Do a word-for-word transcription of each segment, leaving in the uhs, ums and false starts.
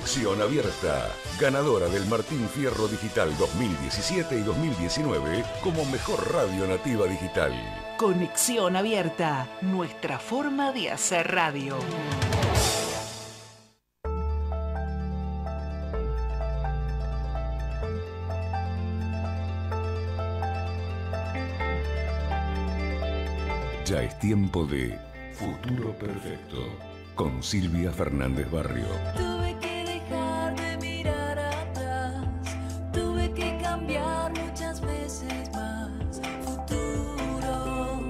Conexión Abierta, ganadora del Martín Fierro Digital dos mil diecisiete y dos mil diecinueve como mejor radio nativa digital. Conexión Abierta, nuestra forma de hacer radio. Ya es tiempo de Futuro Perfecto con Silvia Fernández Barrio. Tuve que dejar de mirar atrás, tuve que cambiar muchas veces más. Futuro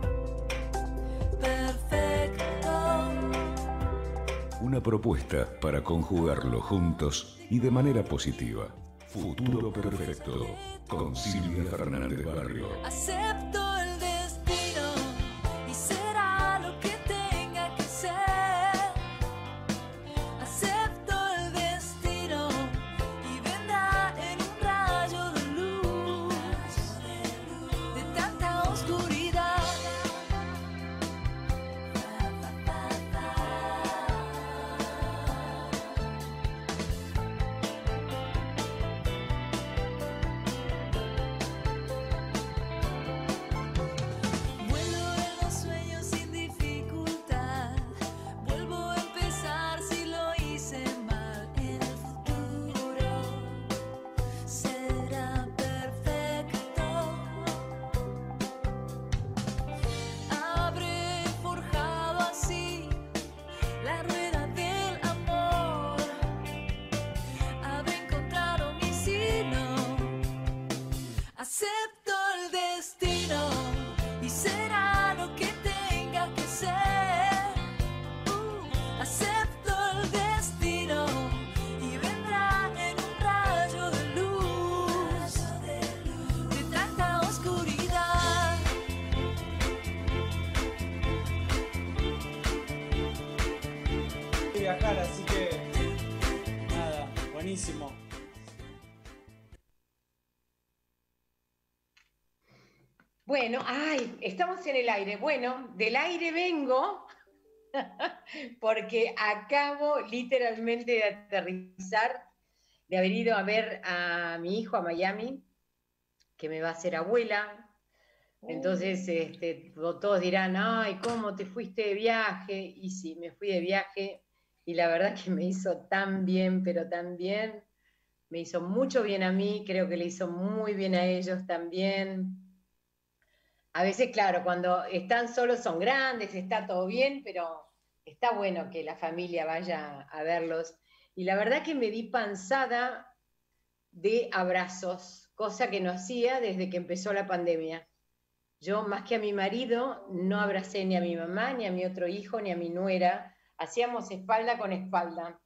perfecto. Una propuesta para conjugarlo juntos y de manera positiva. Futuro Perfecto con Silvia Fernández Barrio. Acepto el destino y será lo que tenga que ser. Acepto el destino y vendrá en un rayo de luz de tanta oscuridad. Vuelo en los sueños sin dificultad, vuelvo a empezar si lo hice mal. En el futuro será perfecto. Habré forjado así la rueda del amor, habré encontrado mi sino. Acepto el destino y será lo que tenga que ser. Uh, acepto el destino y vendrá en un rayo de luz de tanta oscuridad. Viajar, así que nada, buenísimo. Bueno, ay, estamos en el aire. Bueno, del aire vengo porque acabo literalmente de aterrizar, de haber ido a ver a mi hijo a Miami, que me va a hacer abuela. Entonces, este, todos dirán, ay, ¿cómo te fuiste de viaje? Y sí, me fui de viaje y la verdad que me hizo tan bien, pero tan bien. Me hizo mucho bien a mí, creo que le hizo muy bien a ellos también. A veces, claro, cuando están solos son grandes, está todo bien, pero está bueno que la familia vaya a verlos. Y la verdad que me di panzada de abrazos, cosa que no hacía desde que empezó la pandemia. Yo, más que a mi marido, no abracé ni a mi mamá, ni a mi otro hijo, ni a mi nuera. Hacíamos espalda con espalda.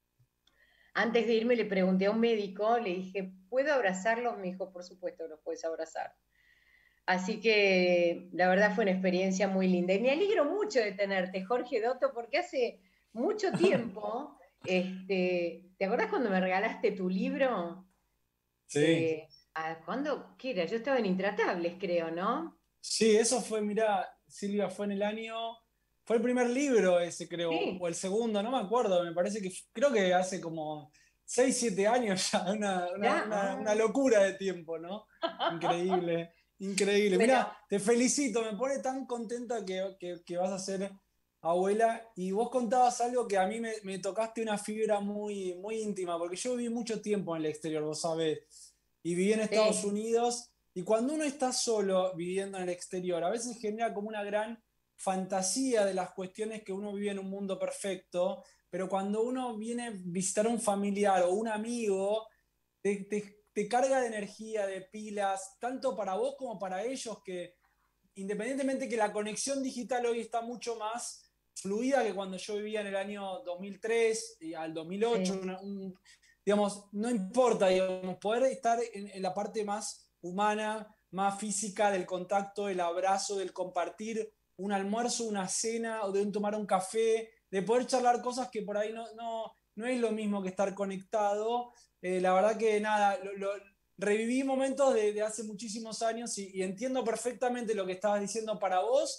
Antes de irme le pregunté a un médico, le dije, ¿puedo abrazarlos? Me dijo, por supuesto, los puedes abrazar. Así que la verdad fue una experiencia muy linda. Y me alegro mucho de tenerte, Jorge Dotto, porque hace mucho tiempo, este, ¿te acordás cuando me regalaste tu libro? Sí. Eh, ¿Cuándo? ¿Qué era? Yo estaba en Intratables, creo, ¿no? Sí, eso fue, mirá, Silvia, fue en el año. Fue el primer libro ese, creo, Sí. o el segundo, no me acuerdo, me parece que creo que hace como seis siete años ya, una, una, Ya, una, ah. una locura de tiempo, ¿no? Increíble, increíble. Bueno. Mirá, te felicito, me pone tan contenta que, que, que vas a ser abuela. Y vos contabas algo que a mí me, me tocaste una fibra muy, muy íntima, porque yo viví mucho tiempo en el exterior, vos sabés, y viví en Estados Sí. Unidos, y cuando uno está solo viviendo en el exterior, a veces genera como una gran fantasía de las cuestiones que uno vive en un mundo perfecto, pero cuando uno viene a visitar a un familiar o un amigo, te, te, te carga de energía, de pilas, tanto para vos como para ellos, que independientemente que la conexión digital hoy está mucho más fluida que cuando yo vivía en el año dos mil tres y al dos mil ocho, Sí. una, un, digamos, no importa, digamos, poder estar en, en la parte más humana, más física del contacto, del abrazo, del compartir un almuerzo, una cena, o de un tomar un café, de poder charlar cosas que por ahí no, no, no es lo mismo que estar conectado. Eh, la verdad que nada, lo, lo, reviví momentos de, de hace muchísimos años y, y entiendo perfectamente lo que estabas diciendo para vos,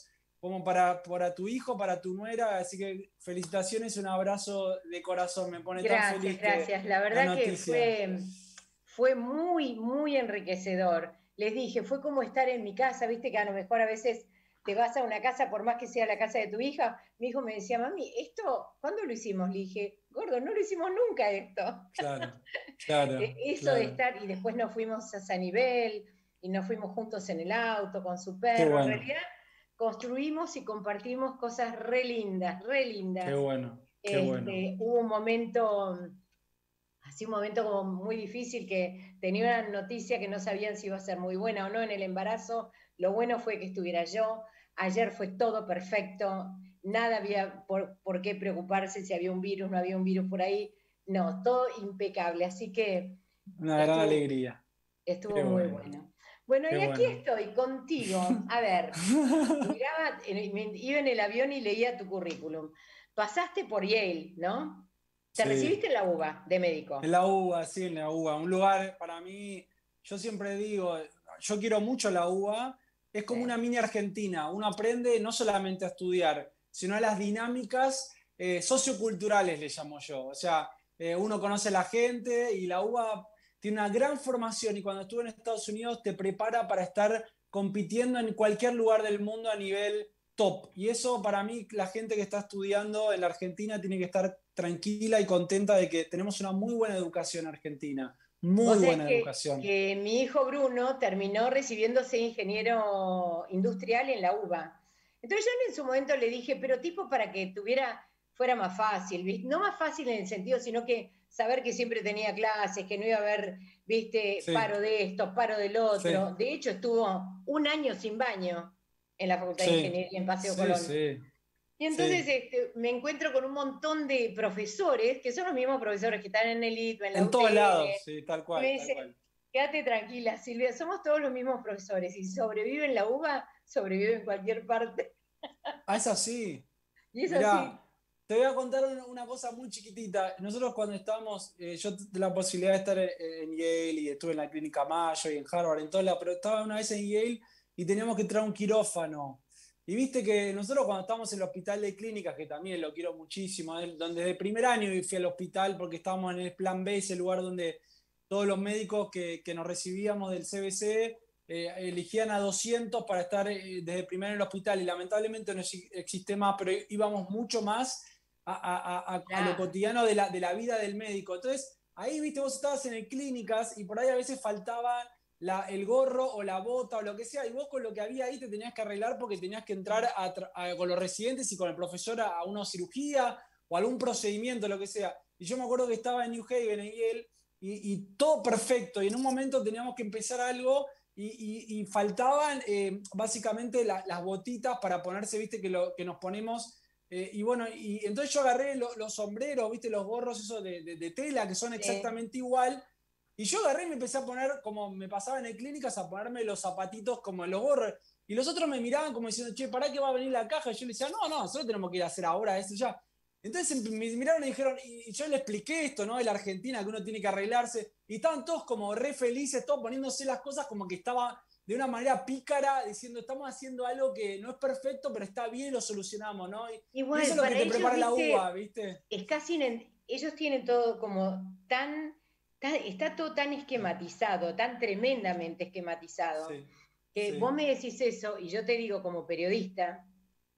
como para, para tu hijo, para tu nuera, así que felicitaciones, un abrazo de corazón, me pone Gracias, tan feliz. gracias. Que, la verdad la que noticia. fue, fue muy, muy enriquecedor. Les dije, fue como estar en mi casa, viste que a lo mejor a veces te vas a una casa, por más que sea la casa de tu hija. Mi hijo me decía, mami, ¿esto cuándo lo hicimos? Le dije, gordo, no lo hicimos nunca esto. Claro, claro. Eso claro. de estar, y después nos fuimos a San Nivel, y nos fuimos juntos en el auto con su Qué perro. bueno. En realidad, construimos y compartimos cosas re lindas, re lindas. Qué bueno, qué Este, bueno. Hubo un momento, así un momento como muy difícil, que tenía una noticia que no sabían si iba a ser muy buena o no en el embarazo. Lo bueno fue que estuviera yo. Ayer fue todo perfecto, nada había por, por qué preocuparse si había un virus, no había un virus por ahí. No, todo impecable, así que Una gran estuvo, alegría. estuvo Qué muy bueno. bueno. Bueno, Qué y aquí bueno. estoy contigo. A ver, miraba, en- iba en el avión y leía tu currículum. Pasaste por Yale, ¿no? Te Sí. recibiste en la U B A de médico. En la U B A, sí, en la U B A. Un lugar, para mí, yo siempre digo, yo quiero mucho la U B A. Es como Sí. una mini Argentina. Uno aprende no solamente a estudiar, sino a las dinámicas eh, socioculturales, le llamo yo. O sea, eh, uno conoce a la gente y la U B A tiene una gran formación y cuando estuve en Estados Unidos te prepara para estar compitiendo en cualquier lugar del mundo a nivel top. Y eso para mí, la gente que está estudiando en la Argentina tiene que estar tranquila y contenta de que tenemos una muy buena educación en Argentina. Muy Vos sabés buena que, educación. que mi hijo Bruno terminó recibiéndose ingeniero industrial en la U B A. Entonces yo en su momento le dije, pero tipo para que tuviera, fuera más fácil, ¿viste? No más fácil en el sentido, sino que saber que siempre tenía clases, que no iba a haber, viste, Sí. paro de esto, paro del otro. Sí. De hecho estuvo un año sin baño en la Facultad de Sí. Ingeniería en Paseo Sí, Colón. sí. Y entonces Sí. este, me encuentro con un montón de profesores, que son los mismos profesores que están en el I T B, en la En todos U T N, lados, sí, tal y cual, me tal dicen, cual. quédate tranquila, Silvia, somos todos los mismos profesores, y si sobrevive en la U B A, sobrevive en cualquier parte. Ah, es así. Y es Mirá, así. te voy a contar una, una cosa muy chiquitita. Nosotros cuando estábamos, eh, yo tuve la posibilidad de estar en, en Yale y estuve en la Clínica Mayo y en Harvard, en toda la, pero estaba una vez en Yale y teníamos que entrar a un quirófano. Y viste que nosotros cuando estábamos en el hospital de clínicas, que también lo quiero muchísimo, eh, donde desde el primer año fui al hospital porque estábamos en el plan B, ese lugar donde todos los médicos que, que nos recibíamos del C B C eh, elegían a doscientos para estar eh, desde el primer año en el hospital y lamentablemente no existe más, pero íbamos mucho más a, a, a, a lo cotidiano de la, de la vida del médico. Entonces, ahí, viste, vos estabas en el clínicas y por ahí a veces faltaba la, el gorro o la bota o lo que sea, y vos con lo que había ahí te tenías que arreglar porque tenías que entrar a, a, con los residentes y con el profesor a, a una cirugía o algún procedimiento, lo que sea. Y yo me acuerdo que estaba en New Haven, en Yale, y, y todo perfecto, y en un momento teníamos que empezar algo y, y, y faltaban eh, básicamente la, las botitas para ponerse, viste, que, lo, que nos ponemos... Eh, y bueno, y entonces yo agarré lo, los sombreros, viste, los gorros esos de, de, de tela que son exactamente igual. Y yo agarré y me empecé a poner, como me pasaba en el clínicas, a ponerme los zapatitos como en los gorros. Y los otros me miraban como diciendo, che, ¿para qué va a venir la caja? Y yo le decía, no, no, nosotros tenemos que ir a hacer ahora eso ya. Entonces me miraron y dijeron, y yo le expliqué esto, ¿no? De la Argentina, que uno tiene que arreglarse. Y estaban todos como re felices, todos poniéndose las cosas como que estaba de una manera pícara, diciendo, estamos haciendo algo que no es perfecto, pero está bien y lo solucionamos, ¿no? Y, Igual, y eso es lo que te ellos, prepara la viste, U B A, ¿viste? Es casi, ellos tienen todo como tan, tan, está todo tan esquematizado, tan tremendamente esquematizado, Sí, que sí. vos me decís eso y yo te digo como periodista,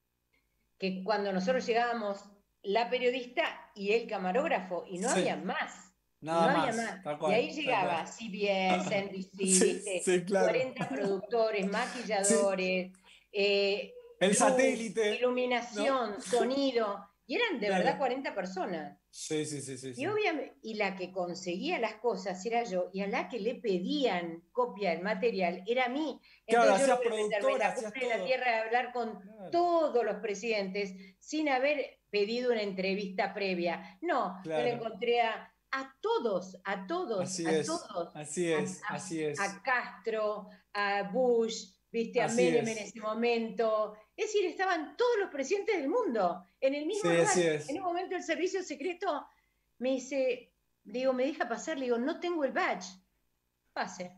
que cuando nosotros llegábamos, la periodista y el camarógrafo, y no Sí. había más. Nada no más, había más. tal cual, Y ahí tal llegaba cual. C B S, N B C, Sí, ¿viste? sí, claro. cuarenta productores, maquilladores, eh, El luz, satélite, iluminación, ¿no? sonido, y eran de Claro. verdad cuarenta personas. Sí, sí, sí, sí, Y, sí. obviamente, y la que conseguía las cosas era yo, y a la que le pedían copia del material era a mí. Claro, Entonces yo hacías logré meterme en productora, la hacías cumbre de la todo. tierra de hablar con Claro. todos los presidentes sin haber pedido una entrevista previa. No, Claro. me la encontré a, a todos, a todos, Así a es, todos. así A, es, a- así es. a Castro, a Bush, viste, a Así Menem es. en ese momento. Es decir, estaban todos los presidentes del mundo en el mismo Sí, lugar. así es. En un momento el servicio secreto me dice, le digo, ¿me deja pasar? Le digo, no tengo el badge. Pase.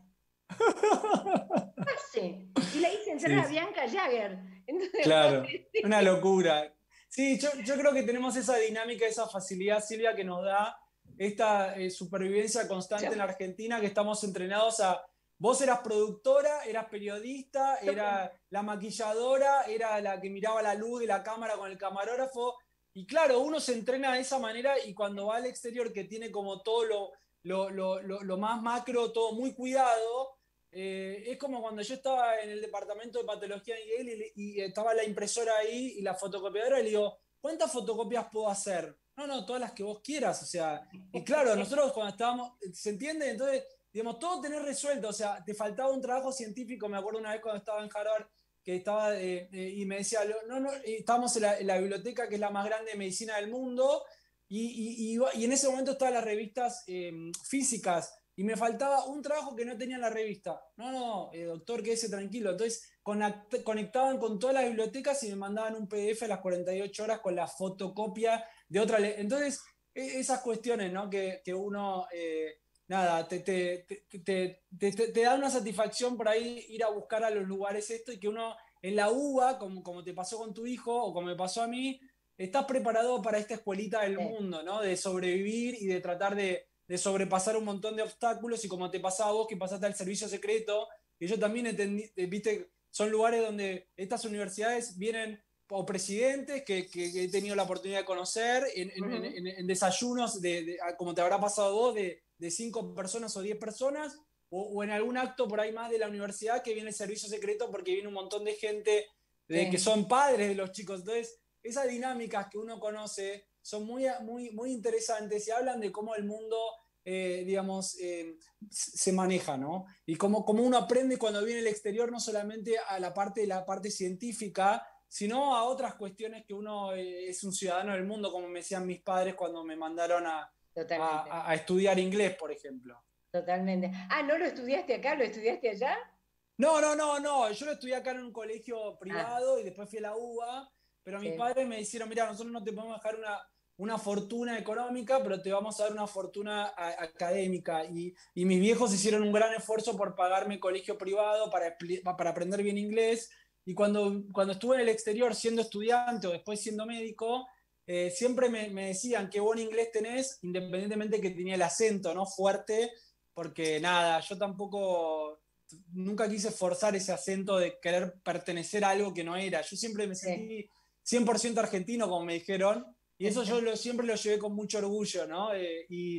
hace? Y la hice entrar Sí, a Bianca Jagger. Entonces, claro, fue- una locura. Sí, yo, yo creo que tenemos esa dinámica, esa facilidad, Silvia, que nos da esta eh, supervivencia constante en Argentina, que estamos entrenados a... Vos eras productora, eras periodista, era la maquilladora, era la que miraba la luz de la cámara con el camarógrafo. Y claro, uno se entrena de esa manera y cuando va al exterior, que tiene como todo lo, lo, lo, lo, lo más macro, todo muy cuidado, eh, es como cuando yo estaba en el departamento de patología en Yale y, y estaba la impresora ahí y la fotocopiadora y le digo, ¿cuántas fotocopias puedo hacer? No, no, todas las que vos quieras, o sea, y claro, nosotros cuando estábamos, ¿se entiende? Entonces, digamos, todo tenés resuelto, o sea, te faltaba un trabajo científico, me acuerdo una vez cuando estaba en Harvard, que estaba, eh, eh, y me decía, no, no, estábamos en la, en la biblioteca que es la más grande de medicina del mundo, y, y, y, y en ese momento estaban las revistas eh, físicas, y me faltaba un trabajo que no tenía en la revista. No, no, eh, doctor, quédese tranquilo. Entonces conect, conectaban con todas las bibliotecas y me mandaban un P D F a las cuarenta y ocho horas con la fotocopia de otra. Entonces, esas cuestiones, ¿no? Que, que uno, eh, nada, te, te, te, te, te, te da una satisfacción por ahí ir a buscar a los lugares esto y que uno en la U B A, como, como te pasó con tu hijo o como me pasó a mí, estás preparado para esta escuelita del Sí. mundo, ¿no? De sobrevivir y de tratar de de sobrepasar un montón de obstáculos y como te pasaba a vos que pasaste al servicio secreto, que yo también entendí, viste, son lugares donde estas universidades vienen o presidentes que, que, que he tenido la oportunidad de conocer en, en, Ujú. en, en desayunos, de, de, como te habrá pasado a vos, de, de cinco personas o diez personas, o, o en algún acto por ahí más de la universidad que viene el servicio secreto porque viene un montón de gente de, Sí. que son padres de los chicos. Entonces, esas dinámicas que uno conoce son muy, muy, muy interesantes y hablan de cómo el mundo, eh, digamos, eh, se maneja, ¿no? Y cómo, cómo uno aprende cuando viene al exterior, no solamente a la parte, la parte científica, sino a otras cuestiones que uno eh, es un ciudadano del mundo, como me decían mis padres cuando me mandaron a, Totalmente, a, a estudiar inglés, por ejemplo. totalmente. Ah, ¿no lo estudiaste acá? ¿Lo estudiaste allá? No, no, no, no. Yo lo estudié acá en un colegio Ah, privado y después fui a la U B A, pero mis sí. padres me dijeron, mira, nosotros no te podemos dejar una, una fortuna económica, pero te vamos a dar una fortuna a, académica. Y, y, mis viejos hicieron un gran esfuerzo por pagarme colegio privado para, para aprender bien inglés. Y cuando, cuando estuve en el exterior siendo estudiante o después siendo médico, eh, siempre me, me decían qué buen inglés tenés, independientemente que tenía el acento, ¿no? Fuerte, porque nada, yo tampoco nunca quise forzar ese acento de querer pertenecer a algo que no era. Yo siempre me Sí. sentí cien por ciento argentino, como me dijeron, y eso yo lo, siempre lo llevé con mucho orgullo, ¿no? Eh, y,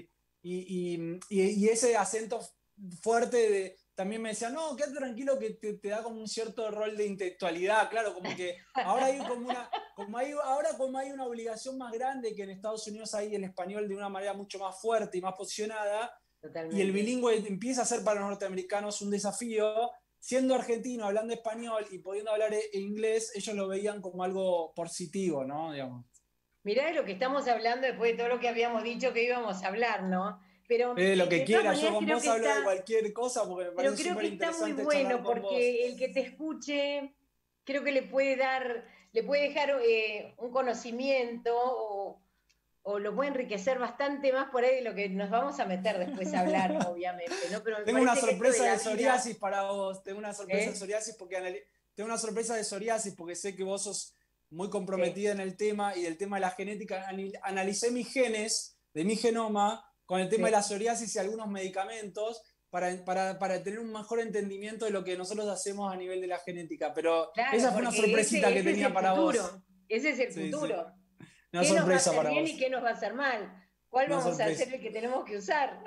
y, y, y, ese acento fuerte de, también me decían, no, quédate tranquilo que te, te, da como un cierto rol de intelectualidad, claro, como que ahora hay como una, como hay, ahora como hay una obligación más grande que en Estados Unidos hay el español de una manera mucho más fuerte y más posicionada, Totalmente. y el bilingüe empieza a ser para los norteamericanos un desafío. Siendo argentino, hablando español y pudiendo hablar inglés, ellos lo veían como algo positivo, ¿no? Digamos. Mirá de lo que estamos hablando después de todo lo que habíamos dicho que íbamos a hablar, ¿no? Pero eh, lo que de quiera, todas yo maneras con creo vos que hablo está, de cualquier cosa porque me pero parece creo súper que está muy interesante bueno charlar con vos. porque el que te escuche creo que le puede dar, le puede dejar eh, un conocimiento o, o lo puede enriquecer bastante más por ahí de lo que nos vamos a meter después a hablar, obviamente, ¿no? Pero me Tengo una parece que esto sorpresa de de, la psoriasis vida, para vos, tengo una sorpresa ¿eh? de psoriasis porque anali- tengo una sorpresa de psoriasis porque sé que vos sos muy comprometida Sí, en el tema y del tema de la genética. Anal- analicé mis genes de mi genoma con el tema sí. de la psoriasis y algunos medicamentos para, para, para tener un mejor entendimiento de lo que nosotros hacemos a nivel de la genética. Pero Claro, esa fue una porque sorpresita ese, que ese es tenía el para vos. futuro, ese es el Sí, sí. futuro. Una ¿Qué nos va a sorpresa hacer para bien vos. y qué nos va a hacer mal? ¿Cuál Una vamos sorpresa. a hacer el que tenemos que usar?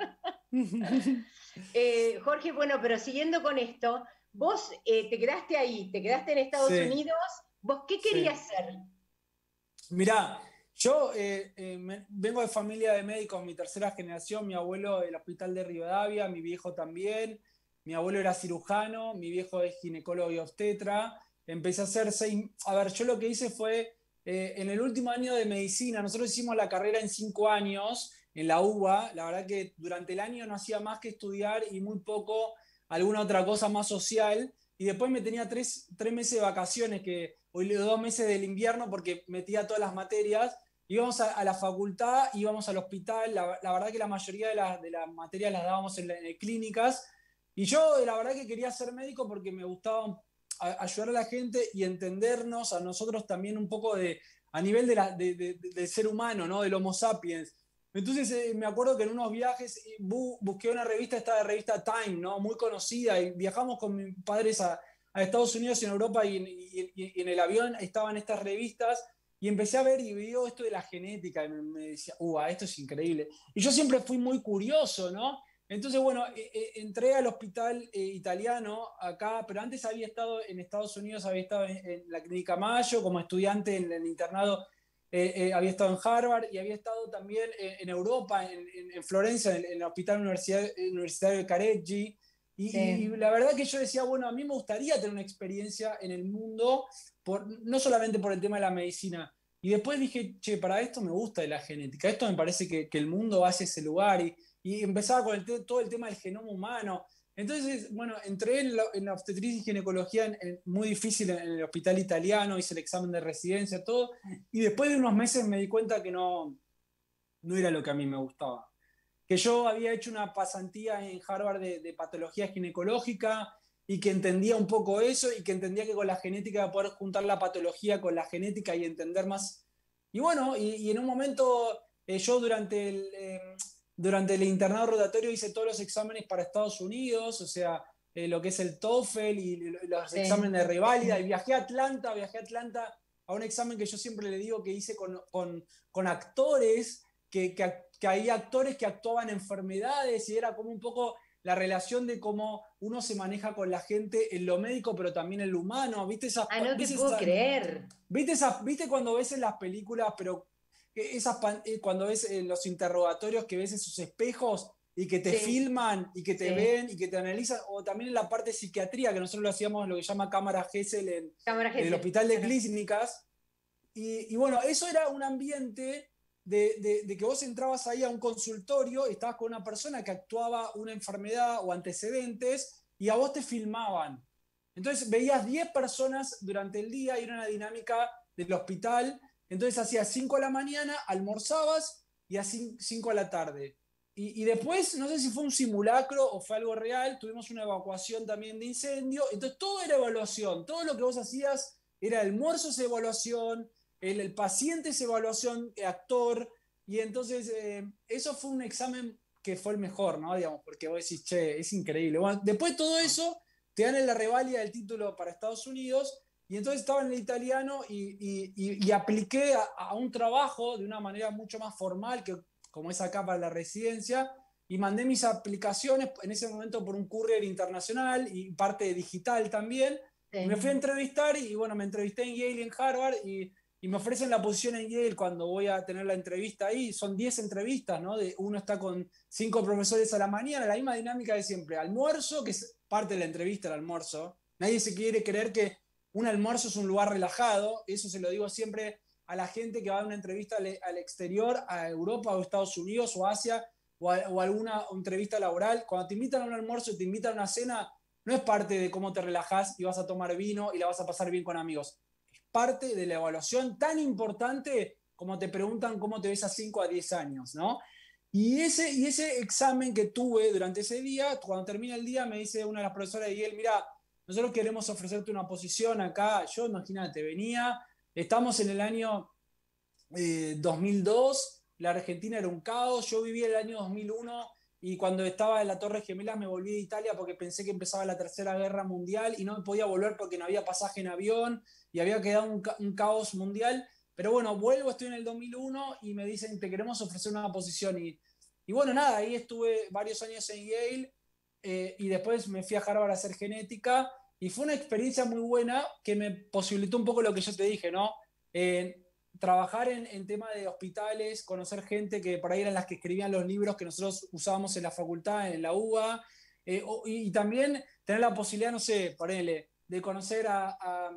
eh, Jorge, bueno, pero siguiendo con esto, vos eh, te quedaste ahí, te quedaste en Estados Sí, Unidos, ¿vos qué sí. querías ser? Mirá, yo eh, eh, me- vengo de familia de médicos, mi tercera generación, mi abuelo del hospital de Rivadavia, mi viejo también, mi abuelo era cirujano, mi viejo es ginecólogo y obstetra. Empecé a hacer seis, a ver, yo lo que hice fue, eh, en el último año de medicina, nosotros hicimos la carrera en cinco años en la U B A, la verdad que durante el año no hacía más que estudiar y muy poco alguna otra cosa más social, y después me tenía tres, tres meses de vacaciones, que hoy dos meses del invierno porque metía todas las materias, íbamos a, a la facultad, íbamos al hospital, la, la verdad que la mayoría de, la, de las materias las dábamos en, la, en clínicas, Y yo la verdad que quería ser médico porque me gustaba a- ayudar a la gente y entendernos a nosotros también un poco de, a nivel de la, de, de, del ser humano, ¿no? Del Homo sapiens. Entonces eh, me acuerdo que en unos viajes eh, bu busqué una revista, esta revista Time, ¿no? Muy conocida, y viajamos con mis padres a, a Estados Unidos y en Europa, y, y, y en el avión estaban estas revistas, y empecé a ver y veo esto de la genética, y me, me decía, uh, esto es increíble. Y yo siempre fui muy curioso, ¿no? Entonces, bueno, eh, eh, entré al hospital eh, italiano acá, pero antes había estado en Estados Unidos, había estado en, en la Clínica Mayo como estudiante en el internado, eh, eh, había estado en Harvard y había estado también en, en Europa, en, en, en Florencia, en, en el Hospital Universidad, Universitario de Careggi. Y, Sí. y, y la verdad que yo decía, bueno, a mí me gustaría tener una experiencia en el mundo, por, no solamente por el tema de la medicina. Y después dije, che, para esto me gusta de la genética, esto me parece que, que el mundo va hacia ese lugar. Y, y empezaba con el te todo el tema del genoma humano. Entonces, bueno, entré en la, en la obstetricia y ginecología en, en, muy difícil en, en el hospital italiano, hice el examen de residencia, todo, y después de unos meses me di cuenta que no, no era lo que a mí me gustaba. Que yo había hecho una pasantía en Harvard de, de patología ginecológica y que entendía un poco eso y que entendía que con la genética iba a poder juntar la patología con la genética y entender más. Y bueno, y, y en un momento eh, yo durante el... Eh, durante el internado rotatorio hice todos los exámenes para Estados Unidos, o sea, eh, lo que es el TOEFL y los Sí. exámenes de reválida, y viajé a Atlanta, viajé a Atlanta a un examen que yo siempre le digo que hice con, con, con actores, que, que, que hay actores que actuaban enfermedades, y era como un poco la relación de cómo uno se maneja con la gente en lo médico, pero también en lo humano. ¿Viste esas, Ah, no te ¿viste puedo esas, creer. ¿viste, esas, ¿Viste cuando ves en las películas, pero esas cuando ves en los interrogatorios que ves esos espejos y que te Sí. filman y que te Sí. ven y que te analizan? O también en la parte de psiquiatría, que nosotros lo hacíamos en lo que se llama cámara Gesell en, Cámara en el Gesell. hospital de Ajá. clínicas. Y, y bueno, eso era un ambiente de, de, de que vos entrabas ahí a un consultorio y estabas con una persona que actuaba una enfermedad o antecedentes, y a vos te filmaban. Entonces veías diez personas durante el día y era una dinámica del hospital. Entonces hacías cinco a la mañana, almorzabas, y a cinco a la tarde. Y, y después, no sé si fue un simulacro o fue algo real, tuvimos una evacuación también de incendio. Entonces todo era evaluación, todo lo que vos hacías era almuerzo, esa evaluación, el, el paciente esa evaluación, actor. Y entonces eh, eso fue un examen que fue el mejor, ¿no? Digamos, porque vos decís, che, es increíble. Bueno, después de todo eso, te dan en la reválida del título para Estados Unidos. Y entonces estaba en el italiano y, y, y, y apliqué a, a un trabajo de una manera mucho más formal, que como es acá para la residencia, y mandé mis aplicaciones en ese momento por un courier internacional y parte digital también. Sí. Y me fui a entrevistar y bueno, me entrevisté en Yale y en Harvard, y, y me ofrecen la posición en Yale cuando voy a tener la entrevista ahí. Son diez entrevistas, ¿no? De, uno está con cinco profesores a la mañana, la misma dinámica de siempre. Almuerzo, que es parte de la entrevista, el almuerzo. Nadie se quiere creer que un almuerzo es un lugar relajado. Eso se lo digo siempre a la gente que va a una entrevista al, al exterior, a Europa o Estados Unidos o Asia, o, a, o alguna entrevista laboral. Cuando te invitan a un almuerzo y te invitan a una cena, no es parte de cómo te relajás y vas a tomar vino y la vas a pasar bien con amigos. Es parte de la evaluación tan importante como te preguntan cómo te ves a cinco a diez años, ¿no? Y ese, y ese examen que tuve durante ese día, cuando termina el día, me dice una de las profesoras de Yale, mira, nosotros queremos ofrecerte una posición acá. Yo, imagínate, venía, estamos en el año eh, dos mil dos, la Argentina era un caos, yo viví el año dos mil uno, y cuando estaba en la Torre Gemelas me volví de Italia porque pensé que empezaba la Tercera Guerra Mundial y no me podía volver porque no había pasaje en avión y había quedado un, ca un caos mundial. Pero bueno, vuelvo, estoy en el dos mil uno y me dicen, te queremos ofrecer una posición. Y, y bueno, nada, ahí estuve varios años en Yale. Eh, y después me fui a Harvard a hacer genética, y fue una experiencia muy buena que me posibilitó un poco lo que yo te dije, ¿no? Eh, trabajar en, en tema de hospitales, conocer gente que por ahí eran las que escribían los libros que nosotros usábamos en la facultad, en la U B A, eh, o, y, y también tener la posibilidad, no sé, ponele, de conocer a, a,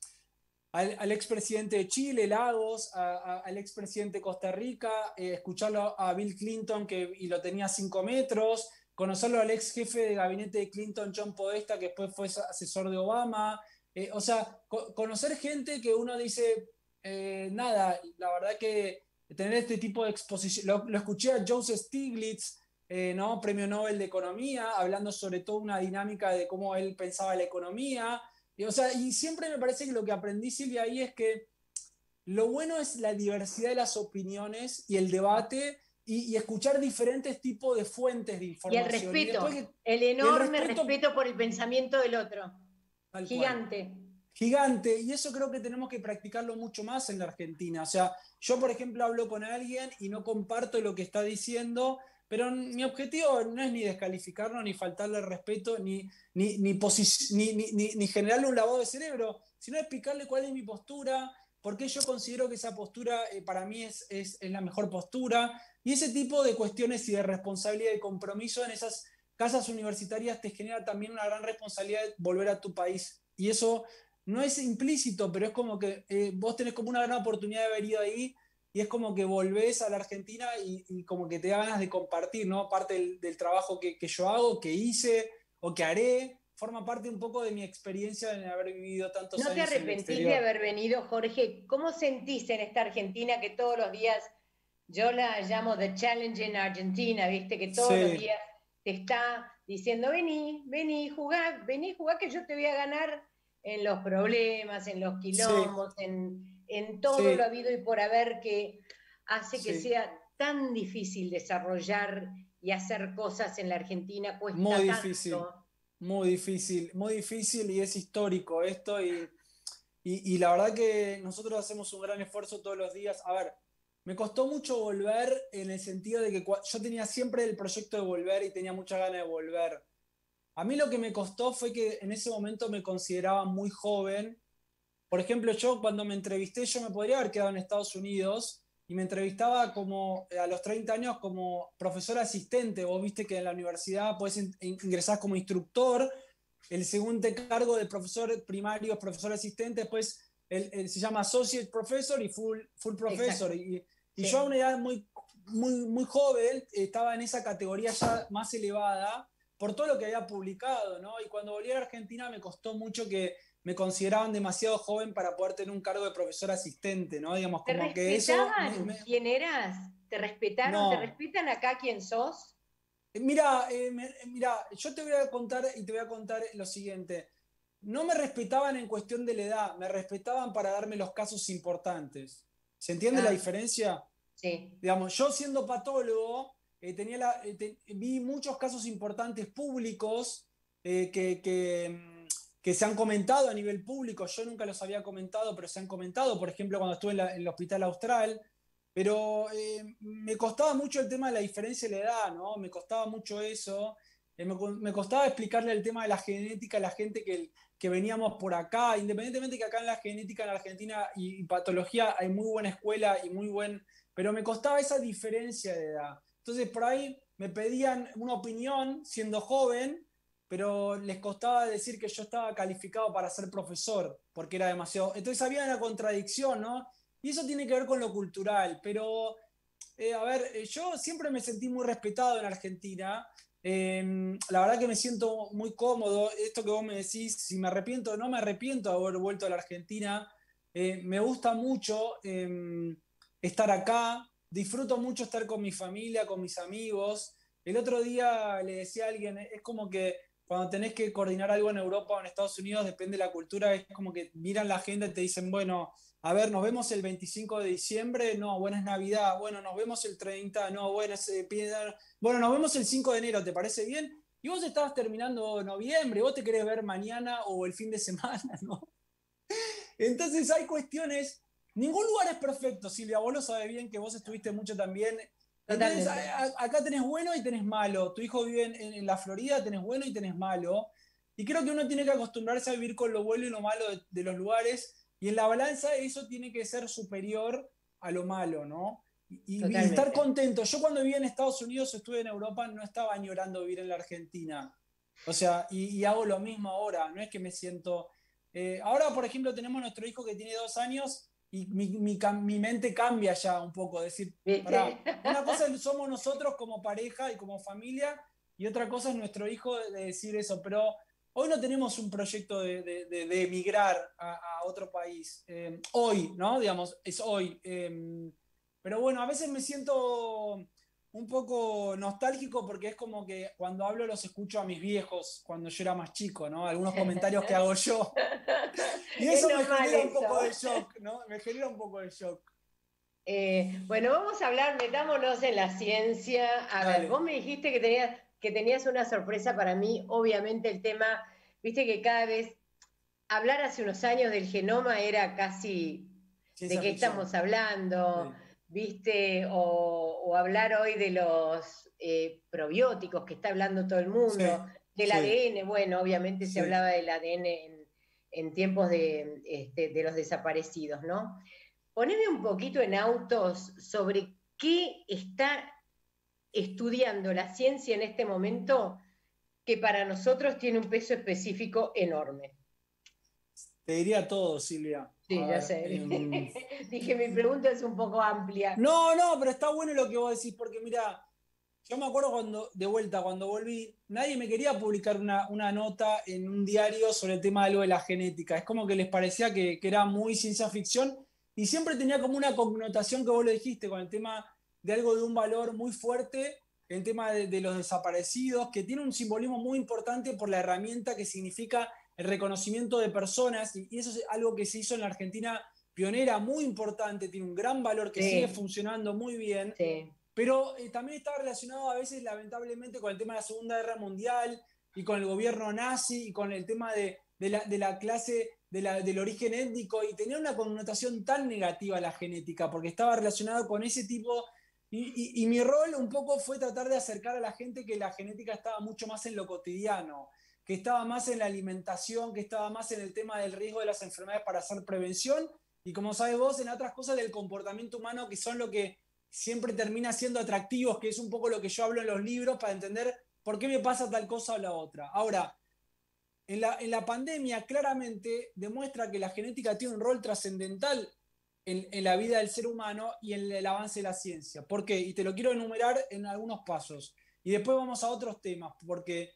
al, al expresidente de Chile, Lagos, a, a, al expresidente de Costa Rica, eh, escucharlo a Bill Clinton, que, y lo tenía a cinco metros, conocerlo al ex jefe de gabinete de Clinton, John Podesta, que después fue asesor de Obama. Eh, o sea, co conocer gente que uno dice, eh, nada, la verdad que tener este tipo de exposición, lo, lo escuché a Joseph Stiglitz, eh, ¿no? Premio Nobel de Economía, hablando sobre todo una dinámica de cómo él pensaba la economía. Y, o sea, y siempre me parece que lo que aprendí, Silvia, ahí es que lo bueno es la diversidad de las opiniones y el debate y, y escuchar diferentes tipos de fuentes de Y el información. Y respeto, después que- el y el enorme respeto, respeto por el pensamiento del otro. tal cual. Gigante. Gigante, y eso creo que tenemos que practicarlo mucho más en la Argentina. O sea, yo por ejemplo hablo con alguien y no comparto lo que está diciendo, pero mi objetivo no es ni descalificarlo, ni faltarle el respeto, ni, ni, ni, posi- ni, ni, ni, ni generarle un lavado de cerebro, sino explicarle cuál es mi postura, por qué yo considero que esa postura eh, para mí es, es, es la mejor postura, y ese tipo de cuestiones y de responsabilidad y compromiso en esas casas universitarias te genera también una gran responsabilidad de volver a tu país. Y eso no es implícito, pero es como que eh, vos tenés como una gran oportunidad de haber ido ahí y es como que volvés a la Argentina y, y como que te da ganas de compartir, ¿no? Parte del, del trabajo que, que yo hago, que hice o que haré, forma parte un poco de mi experiencia en haber vivido tantos ¿No te años en el arrepentís de exterior. haber venido, Jorge? ¿Cómo sentís en esta Argentina que todos los días, yo la llamo The Challenge in Argentina, viste, que todos los Sí, días te está diciendo, vení, vení, jugá, vení, jugá que yo te voy a ganar en los problemas, en los sí, quilombos, en, en todo lo sí, habido y por haber que hace que sí. sea tan difícil desarrollar y hacer cosas en la Argentina, Muy cuesta difícil, tanto. muy difícil, muy difícil y es histórico esto y, y, y la verdad que nosotros hacemos un gran esfuerzo todos los días. A ver, me costó mucho volver en el sentido de que cua- yo tenía siempre el proyecto de volver y tenía mucha ganas de volver. A mí lo que me costó fue que en ese momento me consideraba muy joven. Por ejemplo, yo cuando me entrevisté, yo me podría haber quedado en Estados Unidos y me entrevistaba como eh, a los treinta años como profesor asistente. Vos viste que en la universidad podés in- ingresar como instructor, el segundo cargo de profesor primario es profesor asistente, después el, el- se llama associate professor y full, full Exacto. professor. Y, y yo a Sí. una edad muy, muy, muy joven estaba en esa categoría ya más elevada por todo lo que había publicado, ¿no? Y cuando volví a Argentina me costó mucho que me consideraban demasiado joven para poder tener un cargo de profesor asistente, ¿no? Digamos, ¿Te como que eso me, respetaban me- quién eras? ¿Te respetaron? ¿Te no. respetan acá quién sos? Mira, eh, me- mira, yo te voy a contar y te voy a contar lo siguiente. No me respetaban en cuestión de la edad, me respetaban para darme los casos importantes. ¿Se entiende la Ah, diferencia? sí. Digamos, yo siendo patólogo, eh, tenía la, eh, te- vi muchos casos importantes públicos eh, que, que, mm, que se han comentado a nivel público. Yo nunca los había comentado, pero se han comentado, por ejemplo, cuando estuve en, la- en el Hospital Austral. Pero eh, me costaba mucho el tema de la diferencia de la edad, ¿no? Me costaba mucho eso. Eh, me, me costaba explicarle el tema de la genética a la gente que, que veníamos por acá, independientemente que acá en la genética en Argentina y, y patología hay muy buena escuela y muy buen, pero me costaba esa diferencia de edad. Entonces por ahí me pedían una opinión siendo joven, pero les costaba decir que yo estaba calificado para ser profesor, porque era demasiado. Entonces había una contradicción, ¿no? Y eso tiene que ver con lo cultural, pero eh, a ver, eh, yo siempre me sentí muy respetado en Argentina. Eh, la verdad que me siento muy cómodo. Esto que vos me decís, si me arrepiento o no me arrepiento de haber vuelto a la Argentina. Eh, me gusta mucho eh, estar acá. Disfruto mucho estar con mi familia, con mis amigos. El otro día le decía a alguien, es como que cuando tenés que coordinar algo en Europa o en Estados Unidos, depende de la cultura, es como que miran la agenda y te dicen, bueno, a ver, nos vemos el veinticinco de diciembre, no, bueno, es Navidad, bueno, nos vemos el treinta, no, bueno, es, eh, bueno, nos vemos el cinco de enero, ¿te parece bien? Y vos estabas terminando noviembre, vos te querés ver mañana o el fin de semana, ¿no? Entonces hay cuestiones, ningún lugar es perfecto, Silvia, vos lo sabés bien que vos estuviste mucho también. Entonces, Totalmente. a, a, acá tenés bueno y tenés malo. Tu hijo vive en, en, la Florida, tenés bueno y tenés malo. Y creo que uno tiene que acostumbrarse a vivir con lo bueno y lo malo de, de los lugares. Y en la balanza eso tiene que ser superior a lo malo, ¿no? Y, y, estar Totalmente. contento. Yo cuando vivía en Estados Unidos, estuve en Europa, no estaba añorando vivir en la Argentina. O sea, y, y hago lo mismo ahora. No es que me siento... Eh, ahora, por ejemplo, tenemos nuestro hijo que tiene dos años y mi, mi, mi mente cambia ya un poco. Decir, ¿Viste? para una cosa somos nosotros como pareja y como familia y otra cosa es nuestro hijo de decir eso. Pero hoy no tenemos un proyecto de, de, de, de emigrar a, a, otro país. Eh, hoy, ¿no? Digamos, es hoy. Eh, pero bueno, a veces me siento un poco nostálgico porque es como que cuando hablo los escucho a mis viejos cuando yo era más chico, ¿no? Algunos comentarios que hago yo. Y Es eso me normal genera un eso. poco de shock, ¿no? Me genera un poco de shock. Eh, bueno, vamos a hablar, metámonos en la ciencia. A ver, Dale. vos me dijiste que tenías, que tenías una sorpresa para mí. Obviamente el tema, viste que cada vez, hablar hace unos años del genoma era casi de Ciencia qué ficción. estamos hablando, Sí. viste, o, o hablar hoy de los eh, probióticos que está hablando todo el mundo, Sí, del sí, A D N. Bueno, obviamente se sí. hablaba del A D N en, en tiempos de, este, de los desaparecidos, ¿no? Poneme un poquito en autos sobre qué está estudiando la ciencia en este momento que para nosotros tiene un peso específico enorme. Te diría todo, Silvia. Sí, A ya ver, sé. em, Dije, mi pregunta es un poco amplia. No, no, pero está bueno lo que vos decís, porque mira, yo me acuerdo cuando, de vuelta, cuando volví, nadie me quería publicar una, una nota en un diario sobre el tema de algo de la genética. Es como que les parecía que, que era muy ciencia ficción y siempre tenía como una connotación que vos lo dijiste con el tema de algo de un valor muy fuerte, el tema de, de los desaparecidos, que tiene un simbolismo muy importante por la herramienta que significa el reconocimiento de personas y, y eso es algo que se hizo en la Argentina pionera, muy importante, tiene un gran valor que sigue Sí, funcionando muy bien. sí. Pero eh, también está relacionado a veces, lamentablemente, con el tema de la Segunda Guerra Mundial y con el gobierno nazi y con el tema de, de, la, de la, clase, de la, del origen étnico. Y tenía una connotación tan negativa la genética, porque estaba relacionado con ese tipo. Y, y, y mi rol un poco fue tratar de acercar a la gente que la genética estaba mucho más en lo cotidiano, que estaba más en la alimentación, que estaba más en el tema del riesgo de las enfermedades para hacer prevención. Y como sabes vos, en otras cosas del comportamiento humano que son lo que siempre termina siendo atractivos, que es un poco lo que yo hablo en los libros para entender por qué me pasa tal cosa o la otra. Ahora, en la, en la pandemia claramente demuestra que la genética tiene un rol trascendental en, en la vida del ser humano y en el avance de la ciencia. ¿Por qué? Y te lo quiero enumerar en algunos pasos. Y después vamos a otros temas, porque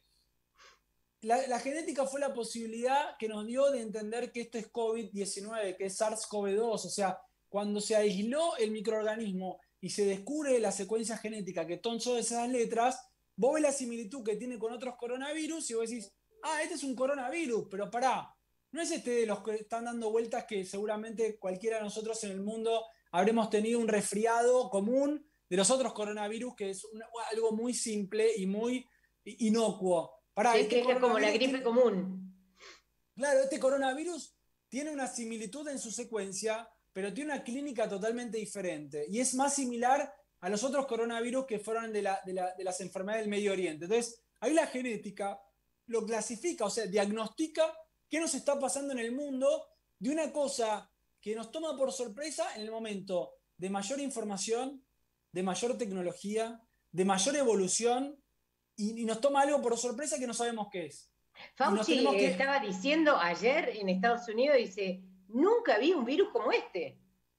la, la genética fue la posibilidad que nos dio de entender que esto es COVID diecinueve, que es SARS-CoV dos, o sea, cuando se aisló el microorganismo y se descubre la secuencia genética que son todas esas letras, vos ves la similitud que tiene con otros coronavirus y vos decís, ah, este es un coronavirus, pero pará, no es este de los que están dando vueltas que seguramente cualquiera de nosotros en el mundo habremos tenido un resfriado común de los otros coronavirus, que es una, algo muy simple y muy inocuo. Pará, Sí, este que es como la coronavirus gripe tiene, común. claro, este coronavirus tiene una similitud en su secuencia, pero tiene una clínica totalmente diferente y es más similar a los otros coronavirus que fueron de, la, de, la, de las enfermedades del Medio Oriente. Entonces, ahí la genética lo clasifica, o sea, diagnostica qué nos está pasando en el mundo de una cosa que nos toma por sorpresa en el momento de mayor información, de mayor tecnología, de mayor evolución y, y nos toma algo por sorpresa que no sabemos qué es. Y nos Fauci tenemos eh, que, estaba diciendo ayer en Estados Unidos, dice, nunca vi un virus como este.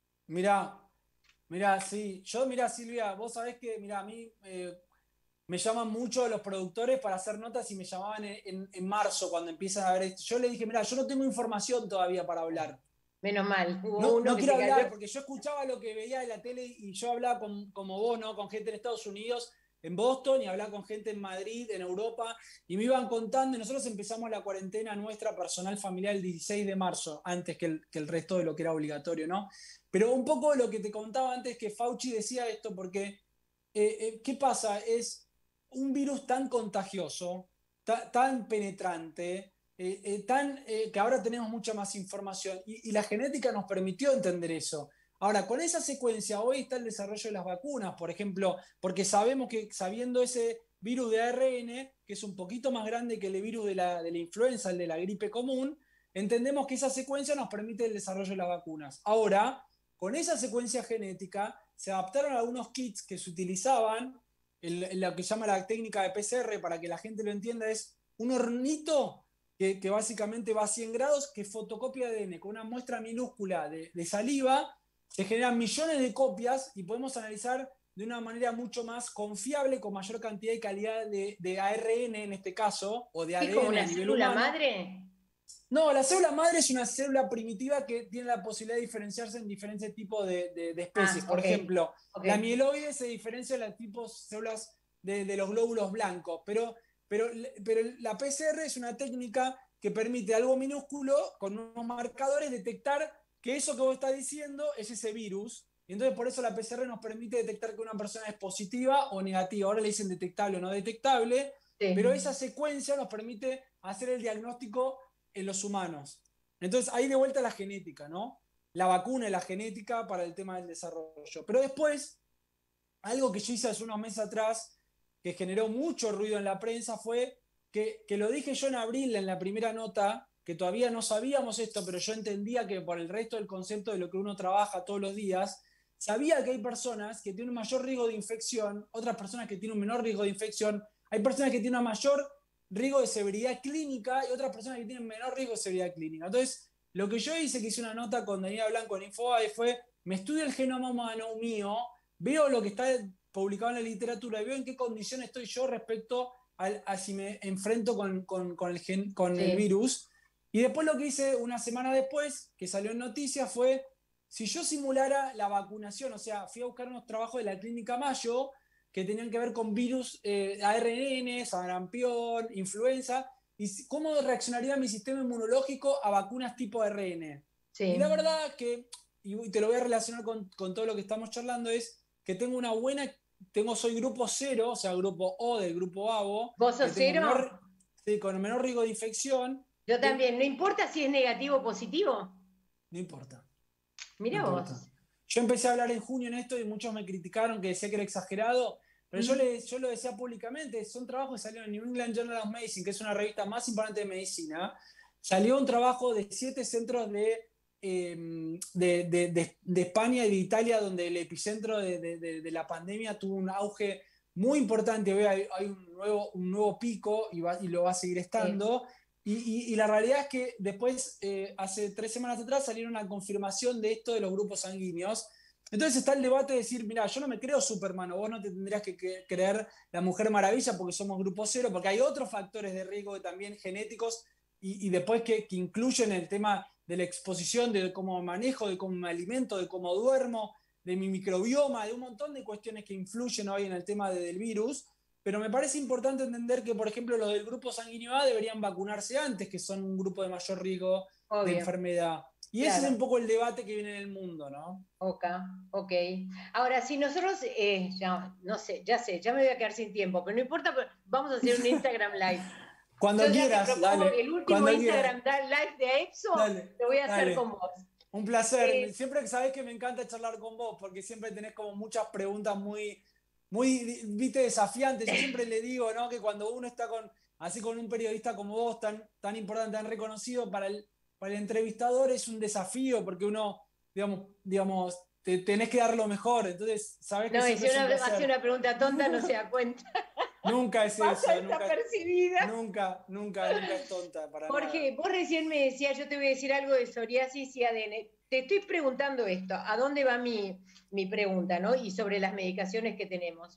mirá, mirá, sí, yo, mirá, Silvia, vos sabés que, mirá, a mí eh, me llaman mucho los productores para hacer notas y me llamaban en, en, en marzo cuando empiezan a ver esto. Yo le dije, mirá, yo no tengo información todavía para hablar. Menos mal, hubo No, uno no que quiero se hablar cayó. porque yo escuchaba lo que veía en la tele y yo hablaba con, como vos, ¿no? Con gente en Estados Unidos, en Boston, y hablaba con gente en Madrid, en Europa, y me iban contando, y nosotros empezamos la cuarentena nuestra personal familiar el dieciséis de marzo, antes que el, que el resto de lo que era obligatorio, ¿no? Pero un poco lo que te contaba antes, que Fauci decía esto, porque, eh, eh, ¿qué pasa? Es un virus tan contagioso, ta, tan penetrante, eh, eh, tan, eh, que ahora tenemos mucha más información y, y la genética nos permitió entender eso. Ahora, con esa secuencia, hoy está el desarrollo de las vacunas, por ejemplo, porque sabemos que sabiendo ese virus de A R N, que es un poquito más grande que el virus de la, de la influenza, el de la gripe común, entendemos que esa secuencia nos permite el desarrollo de las vacunas. Ahora, con esa secuencia genética, se adaptaron algunos kits que se utilizaban, en, en lo que se llama la técnica de P C R, para que la gente lo entienda, es un hornito que, que básicamente va a cien grados, que fotocopia A D N con una muestra minúscula de, de saliva, se generan millones de copias y podemos analizar de una manera mucho más confiable, con mayor cantidad y calidad de, de A R N en este caso, o de ¿Es como A D N a una nivel célula humano. madre? No, la célula madre es una célula primitiva que tiene la posibilidad de diferenciarse en diferentes tipos de, de- de especies. Ah, Por ok, ejemplo, ok. la mieloide se diferencia de los tipos células de, de los glóbulos blancos, pero, pero, pero la P C R es una técnica que permite algo minúsculo, con unos marcadores, detectar que eso que vos estás diciendo es ese virus. Y entonces por eso la P C R nos permite detectar que una persona es positiva o negativa. Ahora le dicen detectable o no detectable, Sí. pero esa secuencia nos permite hacer el diagnóstico en los humanos. Entonces ahí de vuelta la genética, ¿no? La vacuna y la genética para el tema del desarrollo. Pero después, algo que yo hice hace unos meses atrás, que generó mucho ruido en la prensa, fue que, que lo dije yo en abril en la primera nota, que todavía no sabíamos esto, pero yo entendía que por el resto del concepto de lo que uno trabaja todos los días, sabía que hay personas que tienen un mayor riesgo de infección, otras personas que tienen un menor riesgo de infección, hay personas que tienen una mayor riesgo de severidad clínica y otras personas que tienen menor riesgo de severidad clínica. Entonces, lo que yo hice, que hice una nota con Daniela Blanco en Infobae, fue, me estudio el genoma humano mío, veo lo que está publicado en la literatura y veo en qué condición estoy yo respecto al, a si me enfrento con, con, con, el, gen, con Sí. el virus. Y después lo que hice una semana después, que salió en noticias, fue, si yo simulara la vacunación, o sea, fui a buscar unos trabajos de la Clínica Mayo, que tenían que ver con virus, eh, A R N, sarampión, influenza, y cómo reaccionaría mi sistema inmunológico a vacunas tipo A R N. Sí. Y la verdad que, y te lo voy a relacionar con, con todo lo que estamos charlando, es que tengo una buena, tengo, soy grupo cero, o sea, grupo O del grupo A B O. ¿Vos sos que tengo cero? menor, sí, con el menor riesgo de infección. Yo que, también. ¿No importa si es negativo o positivo? No importa. Mirá No vos. importa. Yo empecé a hablar en junio en esto y muchos me criticaron que decía que era exagerado, pero mm. yo, le, yo lo decía públicamente, son trabajos que salieron en New England Journal of Medicine, que es una revista más importante de medicina. Salió un trabajo de siete centros de, eh, de, de, de, de España y de Italia, donde el epicentro de, de, de, de la pandemia tuvo un auge muy importante. Hoy hay, hay un, nuevo, un nuevo pico y, va, y lo va a seguir estando. Sí. Y, y, y la realidad es que después, eh, hace tres semanas atrás, salieron una confirmación de esto de los grupos sanguíneos. Entonces está el debate de decir, mira, yo no me creo Superman, o vos no te tendrías que creer la Mujer Maravilla porque somos grupo cero, porque hay otros factores de riesgo también genéticos y, y después que, que incluyen el tema de la exposición, de cómo manejo, de cómo me alimento, de cómo duermo, de mi microbioma, de un montón de cuestiones que influyen hoy en el tema de, del virus. Pero me parece importante entender que, por ejemplo, los del grupo sanguíneo A deberían vacunarse antes, que son un grupo de mayor riesgo Obvio. de enfermedad. Y claro. ese es un poco el debate que viene en el mundo, ¿no? Ok, ok. Ahora, si nosotros, eh, ya, no sé, ya sé, ya me voy a quedar sin tiempo, pero no importa, vamos a hacer un Instagram Live. Cuando Yo quieras, ya te propongo dale. El último Cuando Instagram quieras. Live de EPSO, dale, lo voy a dale. hacer con vos. Un placer. Eh, siempre sabés que me encanta charlar con vos, porque siempre tenés como muchas preguntas muy... muy, viste, desafiantes. Yo siempre le digo, ¿no? Que cuando uno está con, así con un periodista como vos, tan, tan importante, tan reconocido, para el, para el entrevistador es un desafío, porque uno, digamos, digamos te, tenés que dar lo mejor. Entonces, sabés que no, y siempre si es un uno placer. hace una pregunta tonta, no se da cuenta. Nunca es Pasa eso. Nunca, desapercibida. nunca, nunca, nunca es tonta para Jorge, nada. vos recién me decías, yo te voy a decir algo de psoriasis y A D N. Te estoy preguntando esto, ¿a dónde va mi, mi pregunta, ¿no? Y sobre las medicaciones que tenemos.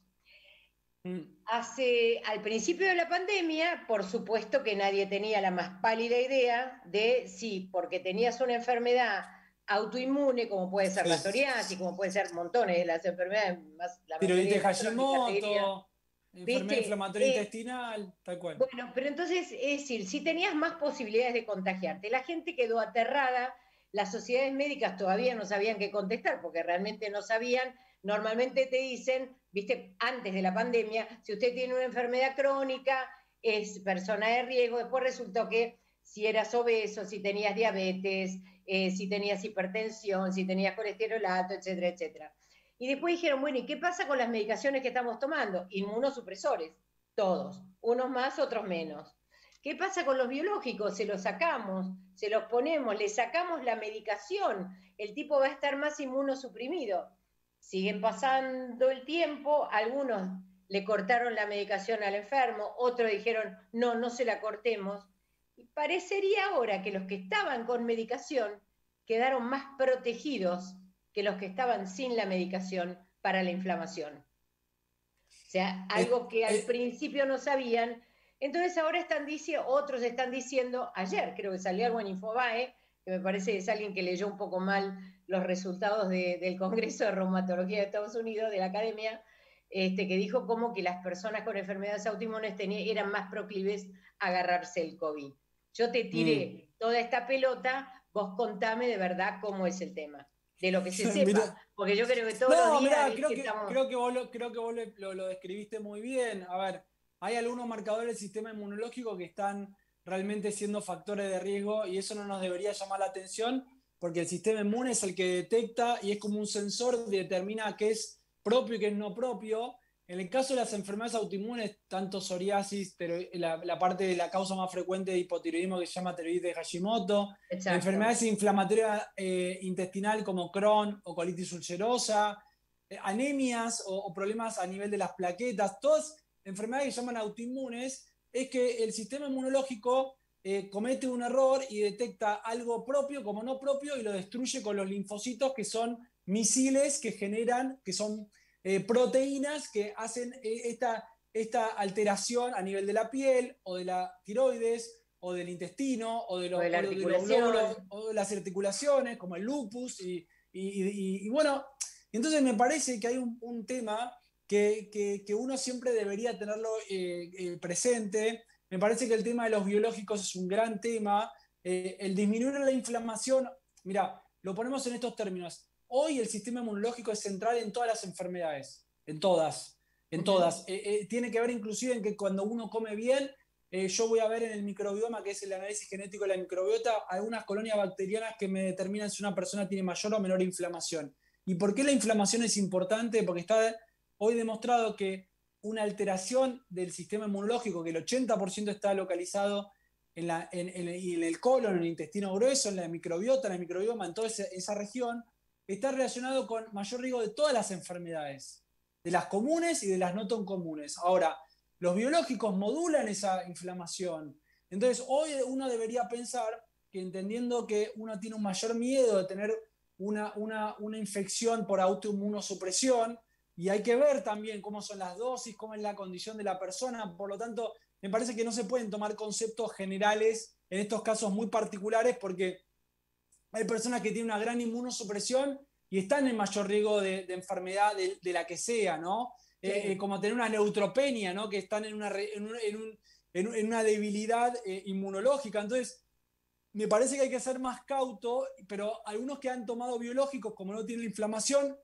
Mm. Hace, al principio de la pandemia, por supuesto que nadie tenía la más pálida idea de si, porque tenías una enfermedad autoinmune, como puede ser sí. la psoriasis, como puede ser montones de las enfermedades más... Tiroides Hashimoto, enfermedad inflamatoria eh, intestinal, tal cual. Bueno, pero entonces, es decir, si tenías más posibilidades de contagiarte, la gente quedó aterrada, las sociedades médicas todavía no sabían qué contestar, porque realmente no sabían. Normalmente te dicen, viste, antes de la pandemia, si usted tiene una enfermedad crónica, es persona de riesgo. Después resultó que si eras obeso, si tenías diabetes, eh, si tenías hipertensión, si tenías colesterol alto, etcétera, etcétera. Y después dijeron, bueno, ¿y qué pasa con las medicaciones que estamos tomando? Inmunosupresores, todos, unos más, otros menos. ¿Qué pasa con los biológicos? Se los sacamos, se los ponemos, le sacamos la medicación, el tipo va a estar más inmunosuprimido. Siguen pasando el tiempo, algunos le cortaron la medicación al enfermo, otros dijeron, no, no se la cortemos. Y parecería ahora que los que estaban con medicación quedaron más protegidos que los que estaban sin la medicación para la inflamación. O sea, algo que al principio no sabían, Entonces ahora están diciendo, otros están diciendo, ayer creo que salió algo en Infobae, que me parece que es alguien que leyó un poco mal los resultados de, del Congreso de Reumatología de Estados Unidos, de la Academia, este, que dijo como que las personas con enfermedades autoinmunes tenían, eran más proclives a agarrarse el COVID. Yo te tiré mm. toda esta pelota, vos contame de verdad cómo es el tema, de lo que se sepa, Mirá. porque yo creo que todos No, los días... mirá, creo que, estamos... creo que vos, lo, creo que vos lo, lo describiste muy bien. A ver, hay algunos marcadores del sistema inmunológico que están realmente siendo factores de riesgo y eso no nos debería llamar la atención porque el sistema inmune es el que detecta y es como un sensor que determina qué es propio y qué es no propio. En el caso de las enfermedades autoinmunes, tanto psoriasis, la, la parte de la causa más frecuente de hipotiroidismo que se llama tiroides de Hashimoto, Exacto. enfermedades inflamatorias eh, intestinal como Crohn o colitis ulcerosa, eh, anemias o, o problemas a nivel de las plaquetas, todas enfermedades que se llaman autoinmunes, es que el sistema inmunológico eh, comete un error y detecta algo propio como no propio y lo destruye con los linfocitos que son misiles que generan, que son eh, proteínas que hacen eh, esta, esta alteración a nivel de la piel o de la tiroides o del intestino o de, lo, o de, la o de los glóbulos o de las articulaciones como el lupus y, y, y, y bueno, entonces me parece que hay un, un tema que, que, que uno siempre debería tenerlo eh, eh, presente. Me parece que el tema de los biológicos es un gran tema. Eh, el disminuir la inflamación, mira, lo ponemos en estos términos. Hoy el sistema inmunológico es central en todas las enfermedades, en todas, en uh-huh. todas. Eh, eh, tiene que ver inclusive en que cuando uno come bien, eh, yo voy a ver en el microbioma, que es el análisis genético de la microbiota, algunas colonias bacterianas que me determinan si una persona tiene mayor o menor inflamación. ¿Y por qué la inflamación es importante? Porque está hoy demostrado que una alteración del sistema inmunológico, que el ochenta por ciento está localizado en, la, en, en, en el colon, en el intestino grueso, en la microbiota, en el microbioma, en toda esa, esa región, está relacionado con mayor riesgo de todas las enfermedades, de las comunes y de las no tan comunes. Ahora, los biológicos modulan esa inflamación. Entonces, hoy uno debería pensar que entendiendo que uno tiene un mayor miedo de tener una, una, una infección por autoinmunosupresión, y hay que ver también cómo son las dosis, cómo es la condición de la persona. Por lo tanto, me parece que no se pueden tomar conceptos generales en estos casos muy particulares porque hay personas que tienen una gran inmunosupresión y están en mayor riesgo de, de enfermedad de, de la que sea, ¿no? Sí. Eh, eh, como tener una neutropenia, ¿no? Que están en una, en un, en un, en una debilidad eh, inmunológica. Entonces, me parece que hay que ser más cauto, pero algunos que han tomado biológicos, como no tienen inflamación,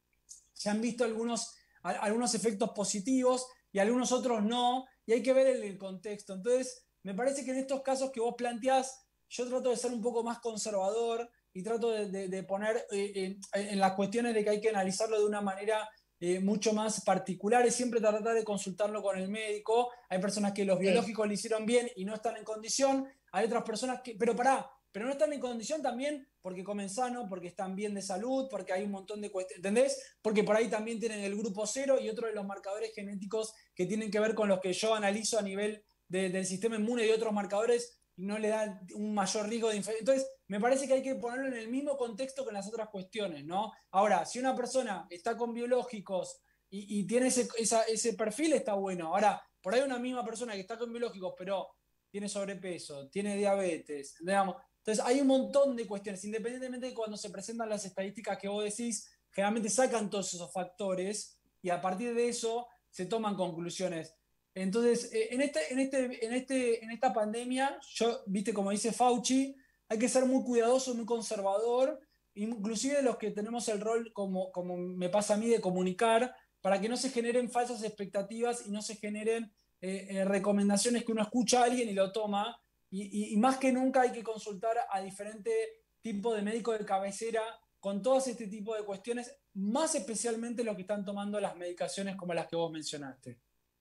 se han visto algunos, algunos efectos positivos y algunos otros no, y hay que ver el, el contexto. Entonces, me parece que en estos casos que vos planteás, yo trato de ser un poco más conservador y trato de, de, de poner eh, en, en las cuestiones de que hay que analizarlo de una manera eh, mucho más particular, es siempre tratar de consultarlo con el médico. Hay personas que los biológicos sí. le hicieron bien y no están en condición, hay otras personas que, pero pará, pero no están en condición también porque comen sano, porque están bien de salud, porque hay un montón de cuestiones, ¿entendés? Porque por ahí también tienen el grupo cero y otro de los marcadores genéticos que tienen que ver con los que yo analizo a nivel de, del sistema inmune y otros marcadores y no le dan un mayor riesgo de infección. Entonces, me parece que hay que ponerlo en el mismo contexto que en las otras cuestiones, ¿no? Ahora, si una persona está con biológicos y, y tiene ese, esa, ese perfil, está bueno. Ahora, por ahí una misma persona que está con biológicos, pero tiene sobrepeso, tiene diabetes, digamos. Entonces, hay un montón de cuestiones, independientemente de cuando se presentan las estadísticas que vos decís, generalmente sacan todos esos factores y a partir de eso se toman conclusiones. Entonces, en, este, en, este, en, este, en esta pandemia, yo, viste, como dice Fauci, hay que ser muy cuidadoso, muy conservador, inclusive los que tenemos el rol, como, como me pasa a mí, de comunicar, para que no se generen falsas expectativas y no se generen eh, eh, recomendaciones que uno escucha a alguien y lo toma. Y, y, y más que nunca hay que consultar a diferentes tipos de médicos de cabecera con todos este tipo de cuestiones, más especialmente los que están tomando las medicaciones como las que vos mencionaste.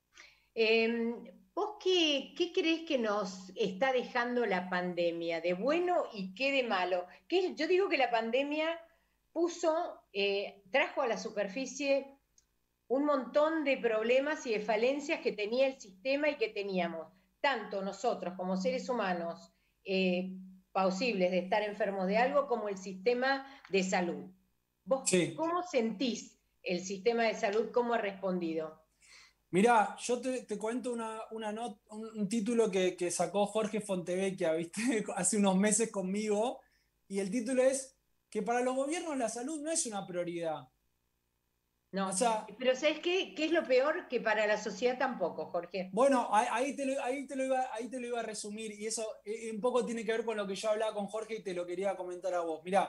Eh, ¿Vos qué, qué crees que nos está dejando la pandemia de bueno y qué de malo? Que yo digo que la pandemia puso, eh, trajo a la superficie un montón de problemas y de falencias que tenía el sistema y que teníamos, tanto nosotros como seres humanos, eh, posibles de estar enfermos de algo, como el sistema de salud. ¿Vos sí. cómo sentís el sistema de salud? ¿Cómo ha respondido? Mirá, yo te, te cuento una, una not- un, un título que, que sacó Jorge Fontevecchia, ¿viste? Hace unos meses conmigo, y el título es que para los gobiernos la salud no es una prioridad. O No, sea, pero ¿sabes qué? ¿Qué es lo peor? Que para la sociedad tampoco, Jorge. bueno, ahí, ahí te lo, ahí te lo iba, ahí te lo iba a resumir, y eso eh, un poco tiene que ver con lo que yo hablaba con Jorge y te lo quería comentar a vos. Mirá,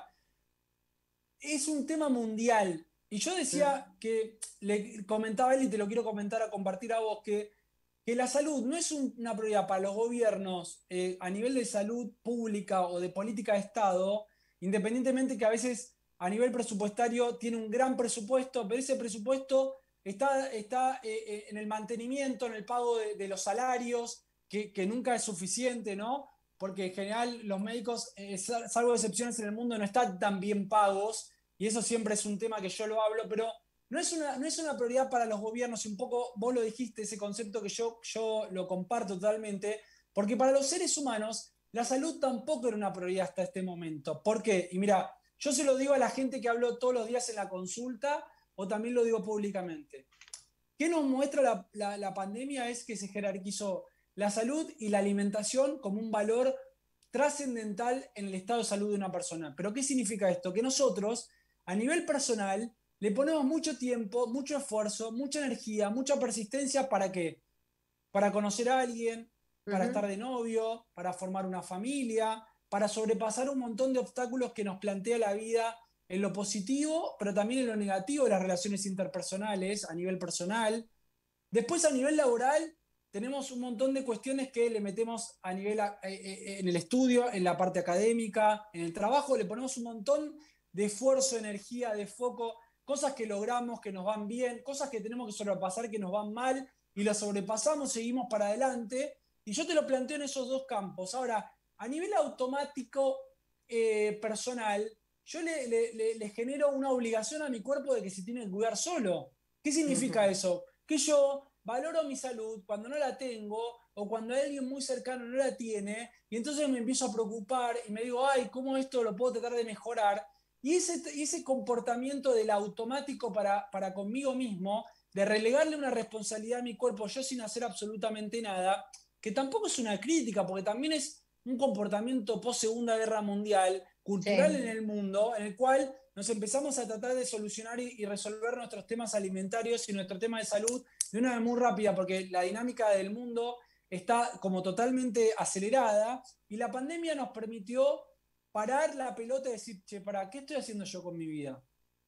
es un tema mundial. Y yo Mm, decía que, le comentaba a él y te lo quiero comentar a compartir a vos, que, que la salud no es un- una prioridad para los gobiernos eh, a nivel de salud pública o de política de Estado, independientemente que a veces a nivel presupuestario tiene un gran presupuesto, pero ese presupuesto está, está eh, eh, en el mantenimiento, en el pago de, de los salarios, que, que nunca es suficiente, ¿no? Porque en general los médicos, eh, salvo excepciones en el mundo, no están tan bien pagos y eso siempre es un tema que yo lo hablo, pero no es una, no es una prioridad para los gobiernos, y un poco vos lo dijiste, ese concepto que yo, yo lo comparto totalmente, porque para los seres humanos la salud tampoco era una prioridad hasta este momento. ¿Por qué? Y mira, yo se lo digo a la gente que habló todos los días en la consulta o también lo digo públicamente. ¿Qué nos muestra la, la, la pandemia? Es que se jerarquizó la salud y la alimentación como un valor trascendental en el estado de salud de una persona. ¿Pero qué significa esto? Que nosotros, a nivel personal, le ponemos mucho tiempo, mucho esfuerzo, mucha energía, mucha persistencia. ¿Para qué? Para conocer a alguien, para ujú. estar de novio, para formar una familia, para sobrepasar un montón de obstáculos que nos plantea la vida en lo positivo, pero también en lo negativo de las relaciones interpersonales, a nivel personal. Después, a nivel laboral, tenemos un montón de cuestiones que le metemos a nivel a, eh, eh, en el estudio, en la parte académica, en el trabajo, le ponemos un montón de esfuerzo, energía, de foco, cosas que logramos, que nos van bien, cosas que tenemos que sobrepasar, que nos van mal, y las sobrepasamos, seguimos para adelante. Y yo te lo planteo en esos dos campos. Ahora, a nivel automático eh, personal, yo le, le, le, le genero una obligación a mi cuerpo de que se tiene que cuidar solo. ¿Qué significa eso? Que yo valoro mi salud cuando no la tengo o cuando alguien muy cercano no la tiene, y entonces me empiezo a preocupar y me digo, ay, ¿cómo esto lo puedo tratar de mejorar? Y ese, ese comportamiento del automático para, para conmigo mismo, de relegarle una responsabilidad a mi cuerpo yo sin hacer absolutamente nada, que tampoco es una crítica, porque también es un comportamiento post Segunda Guerra Mundial, cultural en Sí. el mundo, en el cual nos empezamos a tratar de solucionar y, y resolver nuestros temas alimentarios y nuestro tema de salud de una manera muy rápida, porque la dinámica del mundo está como totalmente acelerada, y la pandemia nos permitió parar la pelota y decir, che, ¿para qué estoy haciendo yo con mi vida?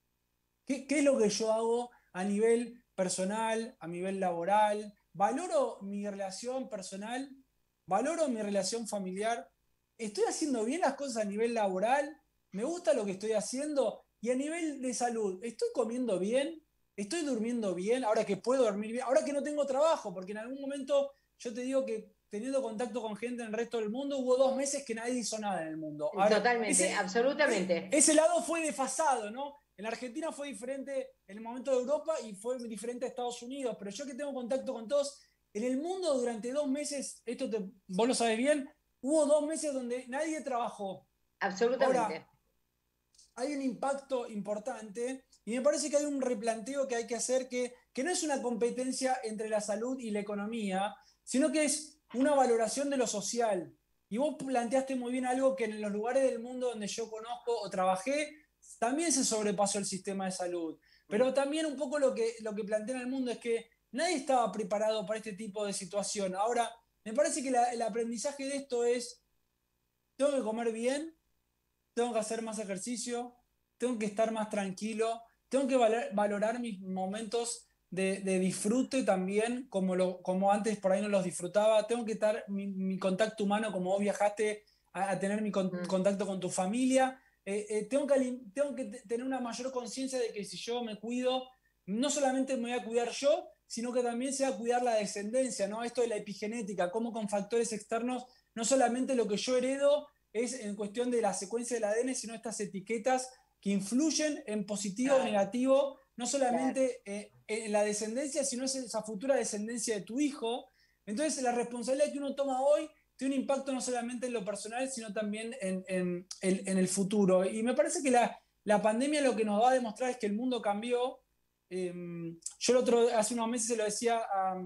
¿Qué, qué es lo que yo hago a nivel personal, a nivel laboral? ¿Valoro mi relación personal? ¿Valoro mi relación familiar? ¿Estoy haciendo bien las cosas a nivel laboral? ¿Me gusta lo que estoy haciendo? Y a nivel de salud, ¿estoy comiendo bien? ¿Estoy durmiendo bien? Ahora que puedo dormir bien, ahora que no tengo trabajo, porque en algún momento yo te digo que teniendo contacto con gente en el resto del mundo, hubo dos meses que nadie hizo nada en el mundo. Ahora, Totalmente, ese, absolutamente. ese lado fue desfasado, ¿no? En la Argentina fue diferente en el momento de Europa y fue diferente a Estados Unidos, pero yo que tengo contacto con todos, en el mundo durante dos meses, esto te, vos lo sabes bien, hubo dos meses donde nadie trabajó. Ahora, Absolutamente. hay un impacto importante y me parece que hay un replanteo que hay que hacer que, que no es una competencia entre la salud y la economía, sino que es una valoración de lo social. Y vos planteaste muy bien algo que en los lugares del mundo donde yo conozco o trabajé, también se sobrepasó el sistema de salud. Pero también un poco lo que, lo que plantea en el mundo es que nadie estaba preparado para este tipo de situación. Ahora, me parece que la, el aprendizaje de esto es, tengo que comer bien, tengo que hacer más ejercicio, tengo que estar más tranquilo, tengo que valor, valorar mis momentos de, de, disfrute también, como, lo, como antes por ahí no los disfrutaba, tengo que estar mi, mi contacto humano, como vos viajaste a, a tener mi con, Mm. contacto con tu familia, eh, eh, tengo que, tengo que tener una mayor conciencia de que si yo me cuido, no solamente me voy a cuidar yo, sino que también se va a cuidar la descendencia, ¿no? Esto de la epigenética, cómo con factores externos, no solamente lo que yo heredo, es en cuestión de la secuencia del A D N, sino estas etiquetas que influyen en positivo o Claro, negativo, no claro. solamente eh, en la descendencia, sino en esa futura descendencia de tu hijo. Entonces, la responsabilidad que uno toma hoy tiene un impacto no solamente en lo personal, sino también en, en, en, en el futuro. Y me parece que la, la pandemia lo que nos va a demostrar es que el mundo cambió, Eh, yo el otro, hace unos meses se lo decía a,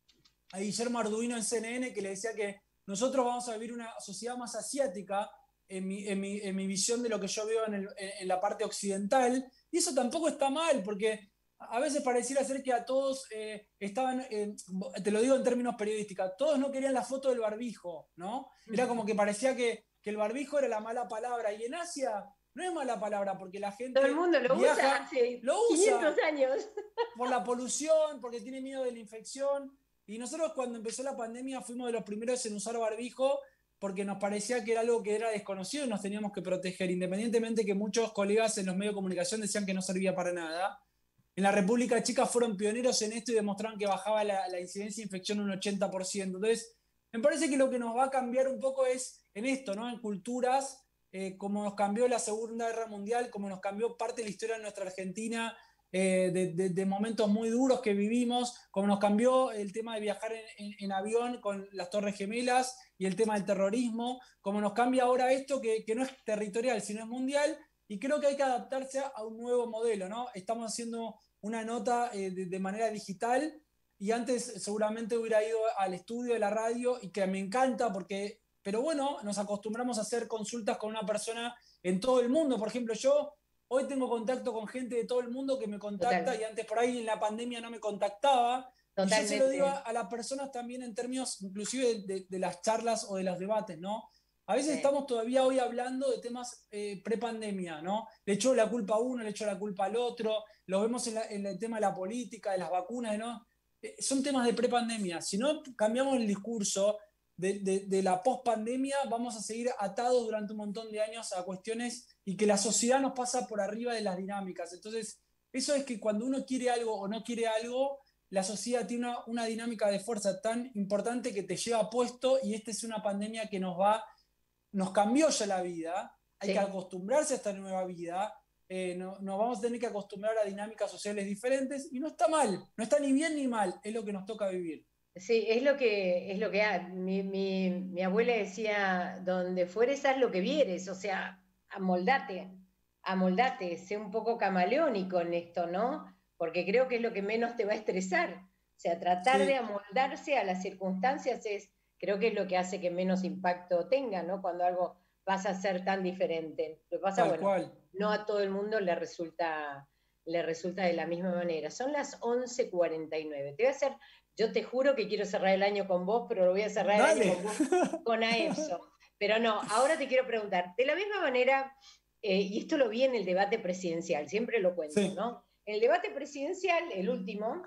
a Guillermo Arduino en C N N, que le decía que nosotros vamos a vivir una sociedad más asiática en mi, en mi, en mi visión de lo que yo veo en, el, en la parte occidental, y eso tampoco está mal, porque a veces pareciera ser que a todos eh, estaban, eh, te lo digo en términos periodísticos, todos no querían la foto del barbijo, ¿no? Era como que parecía que, que el barbijo era la mala palabra, y en Asia no es mala palabra, porque la gente Todo el mundo lo viaja, usa hace lo usa quinientos años. por la polución, porque tiene miedo de la infección. Y nosotros cuando empezó la pandemia fuimos de los primeros en usar barbijo porque nos parecía que era algo que era desconocido y nos teníamos que proteger, independientemente que muchos colegas en los medios de comunicación decían que no servía para nada. En la República Checa fueron pioneros en esto y demostraron que bajaba la, la incidencia de infección un ochenta por ciento. Entonces, me parece que lo que nos va a cambiar un poco es en esto, ¿no? En culturas, eh, como nos cambió la Segunda Guerra Mundial, como nos cambió parte de la historia de nuestra Argentina, eh, de, de, de momentos muy duros que vivimos, como nos cambió el tema de viajar en, en, en avión con las Torres Gemelas y el tema del terrorismo, como nos cambia ahora esto que, que no es territorial, sino es mundial, y creo que hay que adaptarse a un nuevo modelo, ¿no? Estamos haciendo una nota eh, de, de manera digital, y antes seguramente hubiera ido al estudio de la radio, y que me encanta porque, pero bueno, nos acostumbramos a hacer consultas con una persona en todo el mundo. Por ejemplo, yo hoy tengo contacto con gente de todo el mundo que me contacta. Total. Y antes por ahí en la pandemia no me contactaba. Totalmente. Y yo se lo digo a, a las personas también en términos inclusive de, de, de las charlas o de los debates, ¿no? A veces sí. Estamos todavía hoy hablando de temas eh, pre-pandemia, ¿no? Le echó la culpa a uno, le echó la culpa al otro, lo vemos en, la, en el tema de la política, de las vacunas, ¿no? Eh, son temas de pre-pandemia. Si no cambiamos el discurso de, de, de la post-pandemia, vamos a seguir atados durante un montón de años a cuestiones y que la sociedad nos pasa por arriba de las dinámicas. Entonces, eso es que cuando uno quiere algo o no quiere algo, la sociedad tiene una, una dinámica de fuerza tan importante que te lleva puesto, y esta es una pandemia que nos va... nos cambió ya la vida, hay sí. que acostumbrarse a esta nueva vida, eh, no, nos vamos a tener que acostumbrar a dinámicas sociales diferentes, y no está mal, no está ni bien ni mal, es lo que nos toca vivir. Sí, es lo que, es lo que hay. Mi, mi, mi abuela decía, donde fueres haz lo que vieres, o sea, amoldate, amoldate, sé un poco camaleónico en esto, ¿no? Porque creo que es lo que menos te va a estresar, o sea, tratar sí. de amoldarse a las circunstancias es... creo que es lo que hace que menos impacto tenga, ¿no? Cuando algo pasa a ser tan diferente. Lo que pasa, Tal bueno, cual. No a todo el mundo le resulta, le resulta de la misma manera. Son las once cuarenta y nueve. Te voy a hacer, yo te juro que quiero cerrar el año con vos, pero lo voy a cerrar Dale. el año con vos, con AEPSO. Pero no, ahora te quiero preguntar, de la misma manera, eh, y esto lo vi en el debate presidencial, siempre lo cuento, sí. ¿no? En el debate presidencial, el último,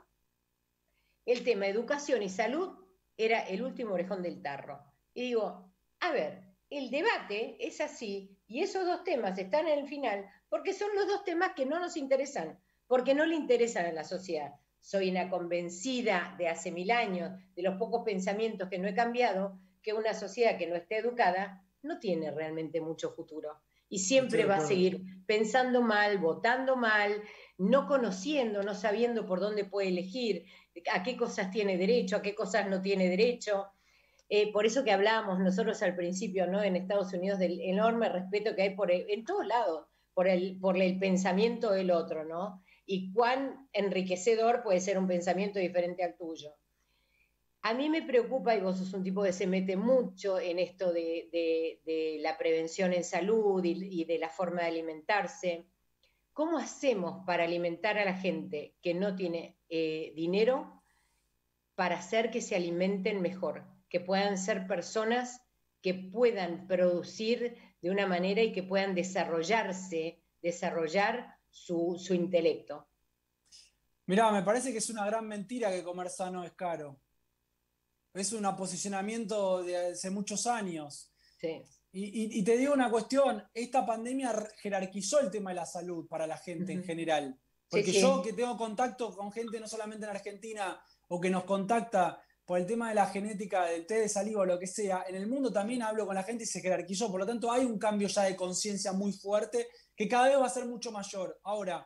el tema educación y salud era el último orejón del tarro. Y digo, a ver, el debate es así, y esos dos temas están en el final, porque son los dos temas que no nos interesan, porque no le interesan a la sociedad. Soy una convencida de hace mil años, de los pocos pensamientos que no he cambiado, que una sociedad que no esté educada no tiene realmente mucho futuro. Y siempre va a seguir pensando mal, votando mal, no conociendo, no sabiendo por dónde puede elegir, a qué cosas tiene derecho, a qué cosas no tiene derecho. Eh, por eso que hablábamos nosotros al principio, ¿no? En Estados Unidos, del enorme respeto que hay por el, en todos lados por el, por el pensamiento del otro, ¿no? Y cuán enriquecedor puede ser un pensamiento diferente al tuyo. A mí me preocupa, y vos sos un tipo que se mete mucho en esto de, de, de la prevención en salud y, y de la forma de alimentarse. ¿Cómo hacemos para alimentar a la gente que no tiene eh, dinero para hacer que se alimenten mejor? Que puedan ser personas que puedan producir de una manera y que puedan desarrollarse, desarrollar su, su intelecto. Mirá, me parece que es una gran mentira que comer sano es caro. Es un posicionamiento de hace muchos años. Sí. Y, y, y te digo una cuestión, esta pandemia jerarquizó el tema de la salud para la gente uh-huh. en general. Porque sí, sí. yo que tengo contacto con gente no solamente en Argentina, o que nos contacta por el tema de la genética, del té de saliva o lo que sea, en el mundo también hablo con la gente y se jerarquizó. Por lo tanto, hay un cambio ya de conciencia muy fuerte que cada vez va a ser mucho mayor. Ahora,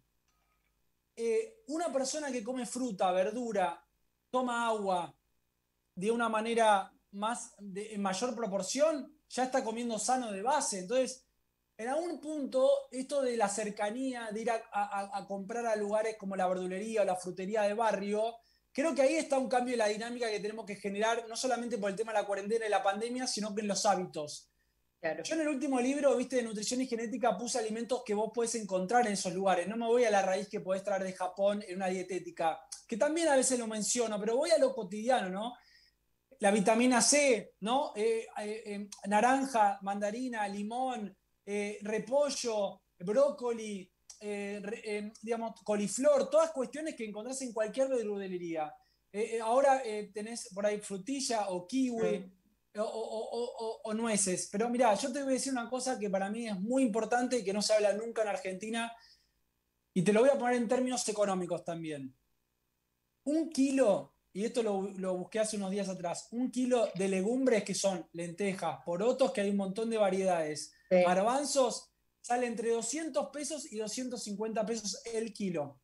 eh, una persona que come fruta, verdura, toma agua de una manera más de, en mayor proporción, ya está comiendo sano de base. Entonces, en algún punto, esto de la cercanía, de ir a, a, a comprar a lugares como la verdulería o la frutería de barrio, creo que ahí está un cambio de la dinámica que tenemos que generar, no solamente por el tema de la cuarentena y la pandemia, sino que en los hábitos. Claro. Yo en el último libro, viste, de nutrición y genética, puse alimentos que vos podés encontrar en esos lugares. No me voy a la raíz que podés traer de Japón en una dietética, que también a veces lo menciono, pero voy a lo cotidiano, ¿no? La vitamina C, ¿no? Eh, eh, eh, naranja, mandarina, limón, eh, repollo, brócoli, eh, eh, digamos, coliflor, todas cuestiones que encontrás en cualquier verdulería. Eh, eh, ahora eh, tenés por ahí frutilla o kiwi Mm. o, o- o- o nueces. Pero mirá, yo te voy a decir una cosa que para mí es muy importante y que no se habla nunca en Argentina, y te lo voy a poner en términos económicos también. Un kilo, y esto lo, lo busqué hace unos días atrás, un kilo de legumbres que son lentejas, porotos, que hay un montón de variedades, Sí. garbanzos, sale entre doscientos pesos y doscientos cincuenta pesos el kilo.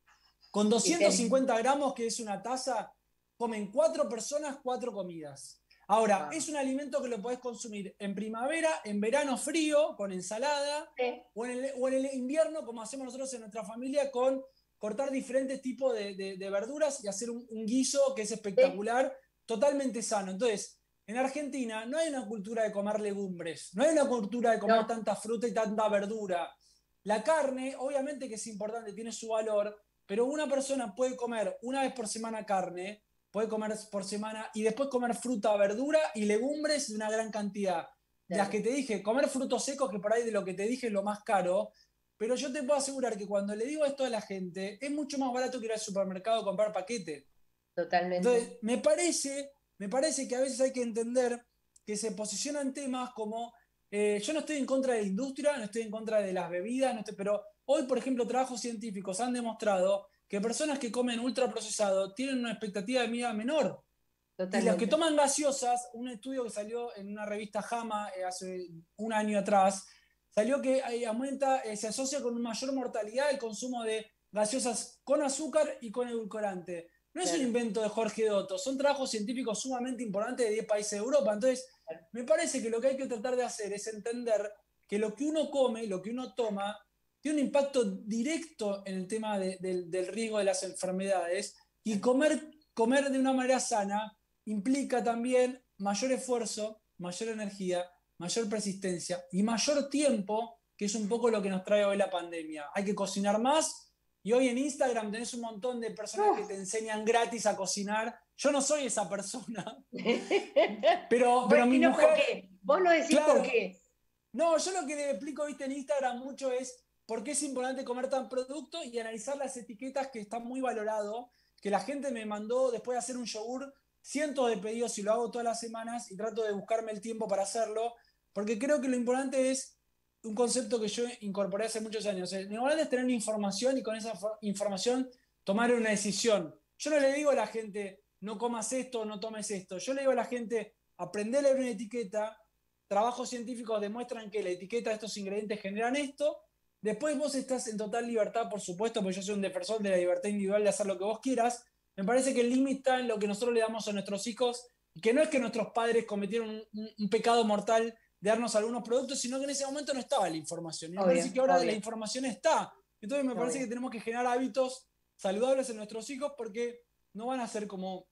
Con doscientos cincuenta gramos, que es una taza, comen cuatro personas, cuatro comidas. Ahora, Wow. es un alimento que lo podés consumir en primavera, en verano frío, con ensalada, Sí. o en el, o en el invierno, como hacemos nosotros en nuestra familia, con cortar diferentes tipos de, de- de verduras y hacer un, un guiso que es espectacular, totalmente sano. Entonces, en Argentina no hay una cultura de comer legumbres, no hay una cultura de comer No. tanta fruta y tanta verdura. La carne, obviamente que es importante, tiene su valor, pero una persona puede comer una vez por semana carne, puede comer por semana y después comer fruta, verdura y legumbres de una gran cantidad. De las Claro. que te dije, comer frutos secos, que por ahí de lo que te dije es lo más caro, pero yo te puedo asegurar que cuando le digo esto a la gente, es mucho más barato que ir al supermercado a comprar paquete. Totalmente. Entonces, me parece, me parece que a veces hay que entender que se posicionan temas como, eh, yo no estoy en contra de la industria, no estoy en contra de las bebidas, no estoy, pero hoy, por ejemplo, trabajos científicos han demostrado que personas que comen ultraprocesado tienen una expectativa de vida menor. Y los que Totalmente. toman gaseosas, un estudio que salió en una revista JAMA eh, hace un año atrás, salió que eh, aumenta, eh, se asocia con una mayor mortalidad el consumo de gaseosas con azúcar y con edulcorante. No es Claro. un invento de Jorge Dotto, son trabajos científicos sumamente importantes de diez países de Europa. Entonces, Claro. me parece que lo que hay que tratar de hacer es entender que lo que uno come, lo que uno toma, tiene un impacto directo en el tema de- del- del riesgo de las enfermedades, y comer, comer de una manera sana implica también mayor esfuerzo, mayor energía, mayor persistencia y mayor tiempo, que es un poco lo que nos trae hoy la pandemia. Hay que cocinar más, y hoy en Instagram tenés un montón de personas Uf. que te enseñan gratis a cocinar. Yo no soy esa persona, pero, pero Bueno, mi ¿y no mujer... por qué? Vos no decís Claro. por qué. No, yo lo que le explico, viste, en Instagram mucho es por qué es importante comer tan producto y analizar las etiquetas, que está muy valorado, que la gente me mandó después de hacer un yogur, cientos de pedidos y lo hago todas las semanas y trato de buscarme el tiempo para hacerlo, porque creo que lo importante es un concepto que yo incorporé hace muchos años. Lo importante es tener información y con esa información tomar una decisión. Yo no le digo a la gente, no comas esto, no tomes esto. Yo le digo a la gente, aprende a leer una etiqueta. Trabajos científicos demuestran que la etiqueta de estos ingredientes generan esto. Después vos estás en total libertad, por supuesto, porque yo soy un defensor de la libertad individual de hacer lo que vos quieras. Me parece que el límite está en lo que nosotros le damos a nuestros hijos, y que no es que nuestros padres cometieron un, un, un pecado mortal de darnos algunos productos, sino que en ese momento no estaba la información. Y me Obvio, parece que ahora obvio. la información está. Entonces me parece Obvio. que tenemos que generar hábitos saludables en nuestros hijos, porque no van a ser como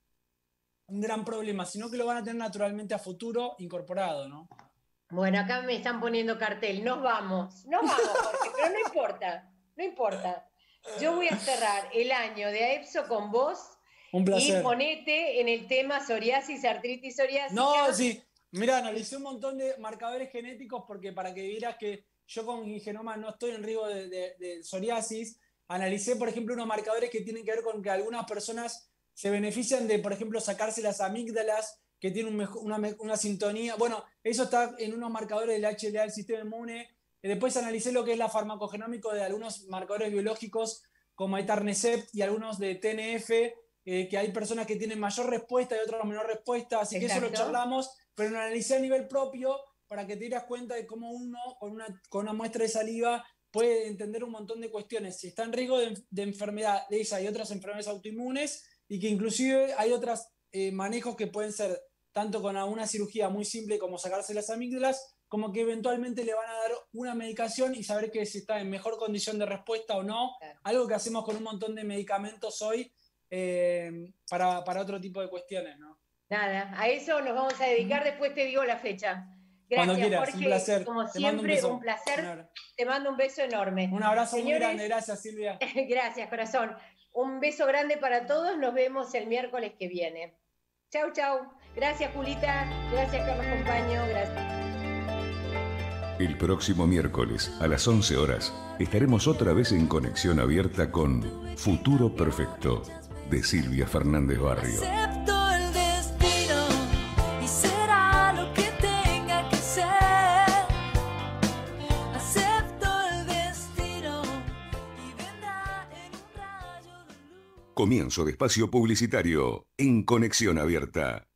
un gran problema, sino que lo van a tener naturalmente a futuro incorporado, ¿no? Bueno, acá me están poniendo cartel. Nos vamos, nos vamos, Jorge, pero no importa, no importa. Yo voy a cerrar el año de AEPSO con vos Un y placer. ponete en el tema psoriasis, artritis psoriásica. No, sí. Mira, analicé un montón de marcadores genéticos, porque para que vieras que yo con mi genoma no estoy en riesgo de, de, de psoriasis, analicé, por ejemplo, unos marcadores que tienen que ver con que algunas personas se benefician de, por ejemplo, sacarse las amígdalas, que tienen un mejor, una, una sintonía. Bueno, eso está en unos marcadores del H L A del sistema inmune. Después analicé lo que es la farmacogenómico de algunos marcadores biológicos, como Etanercept y algunos de T N F, eh, que hay personas que tienen mayor respuesta y otras menor respuesta, así que eso lo Exacto. charlamos, pero lo analicé a nivel propio para que te dieras cuenta de cómo uno, con una, con una muestra de saliva, puede entender un montón de cuestiones, si está en riesgo de, de enfermedad de esa y otras enfermedades autoinmunes, y que inclusive hay otros eh, manejos que pueden ser tanto con una cirugía muy simple como sacarse las amígdalas, como que eventualmente le van a dar una medicación y saber que si está en mejor condición de respuesta o no. Claro. Algo que hacemos con un montón de medicamentos hoy eh, para, para otro tipo de cuestiones, ¿no? Nada, a eso nos vamos a dedicar, después te digo la fecha. Gracias, Cuando quieras, Jorge. un placer. Como Te mando un siempre, beso. un placer. Un abrazo. Te mando un beso enorme. Un abrazo muy Señores, grande, gracias Silvia. gracias, corazón. Un beso grande para todos. Nos vemos el miércoles que viene. Chau, chau. Gracias, Julita. Gracias, Carlos Compaño. Gracias. El próximo miércoles a las once horas estaremos otra vez en conexión abierta con Futuro Perfecto de Silvia Fernández Barrio. Acepto el destino y será lo que tenga que ser. Acepto el destino y vendrá en un rayo de luz. Comienzo de espacio publicitario en Conexión Abierta.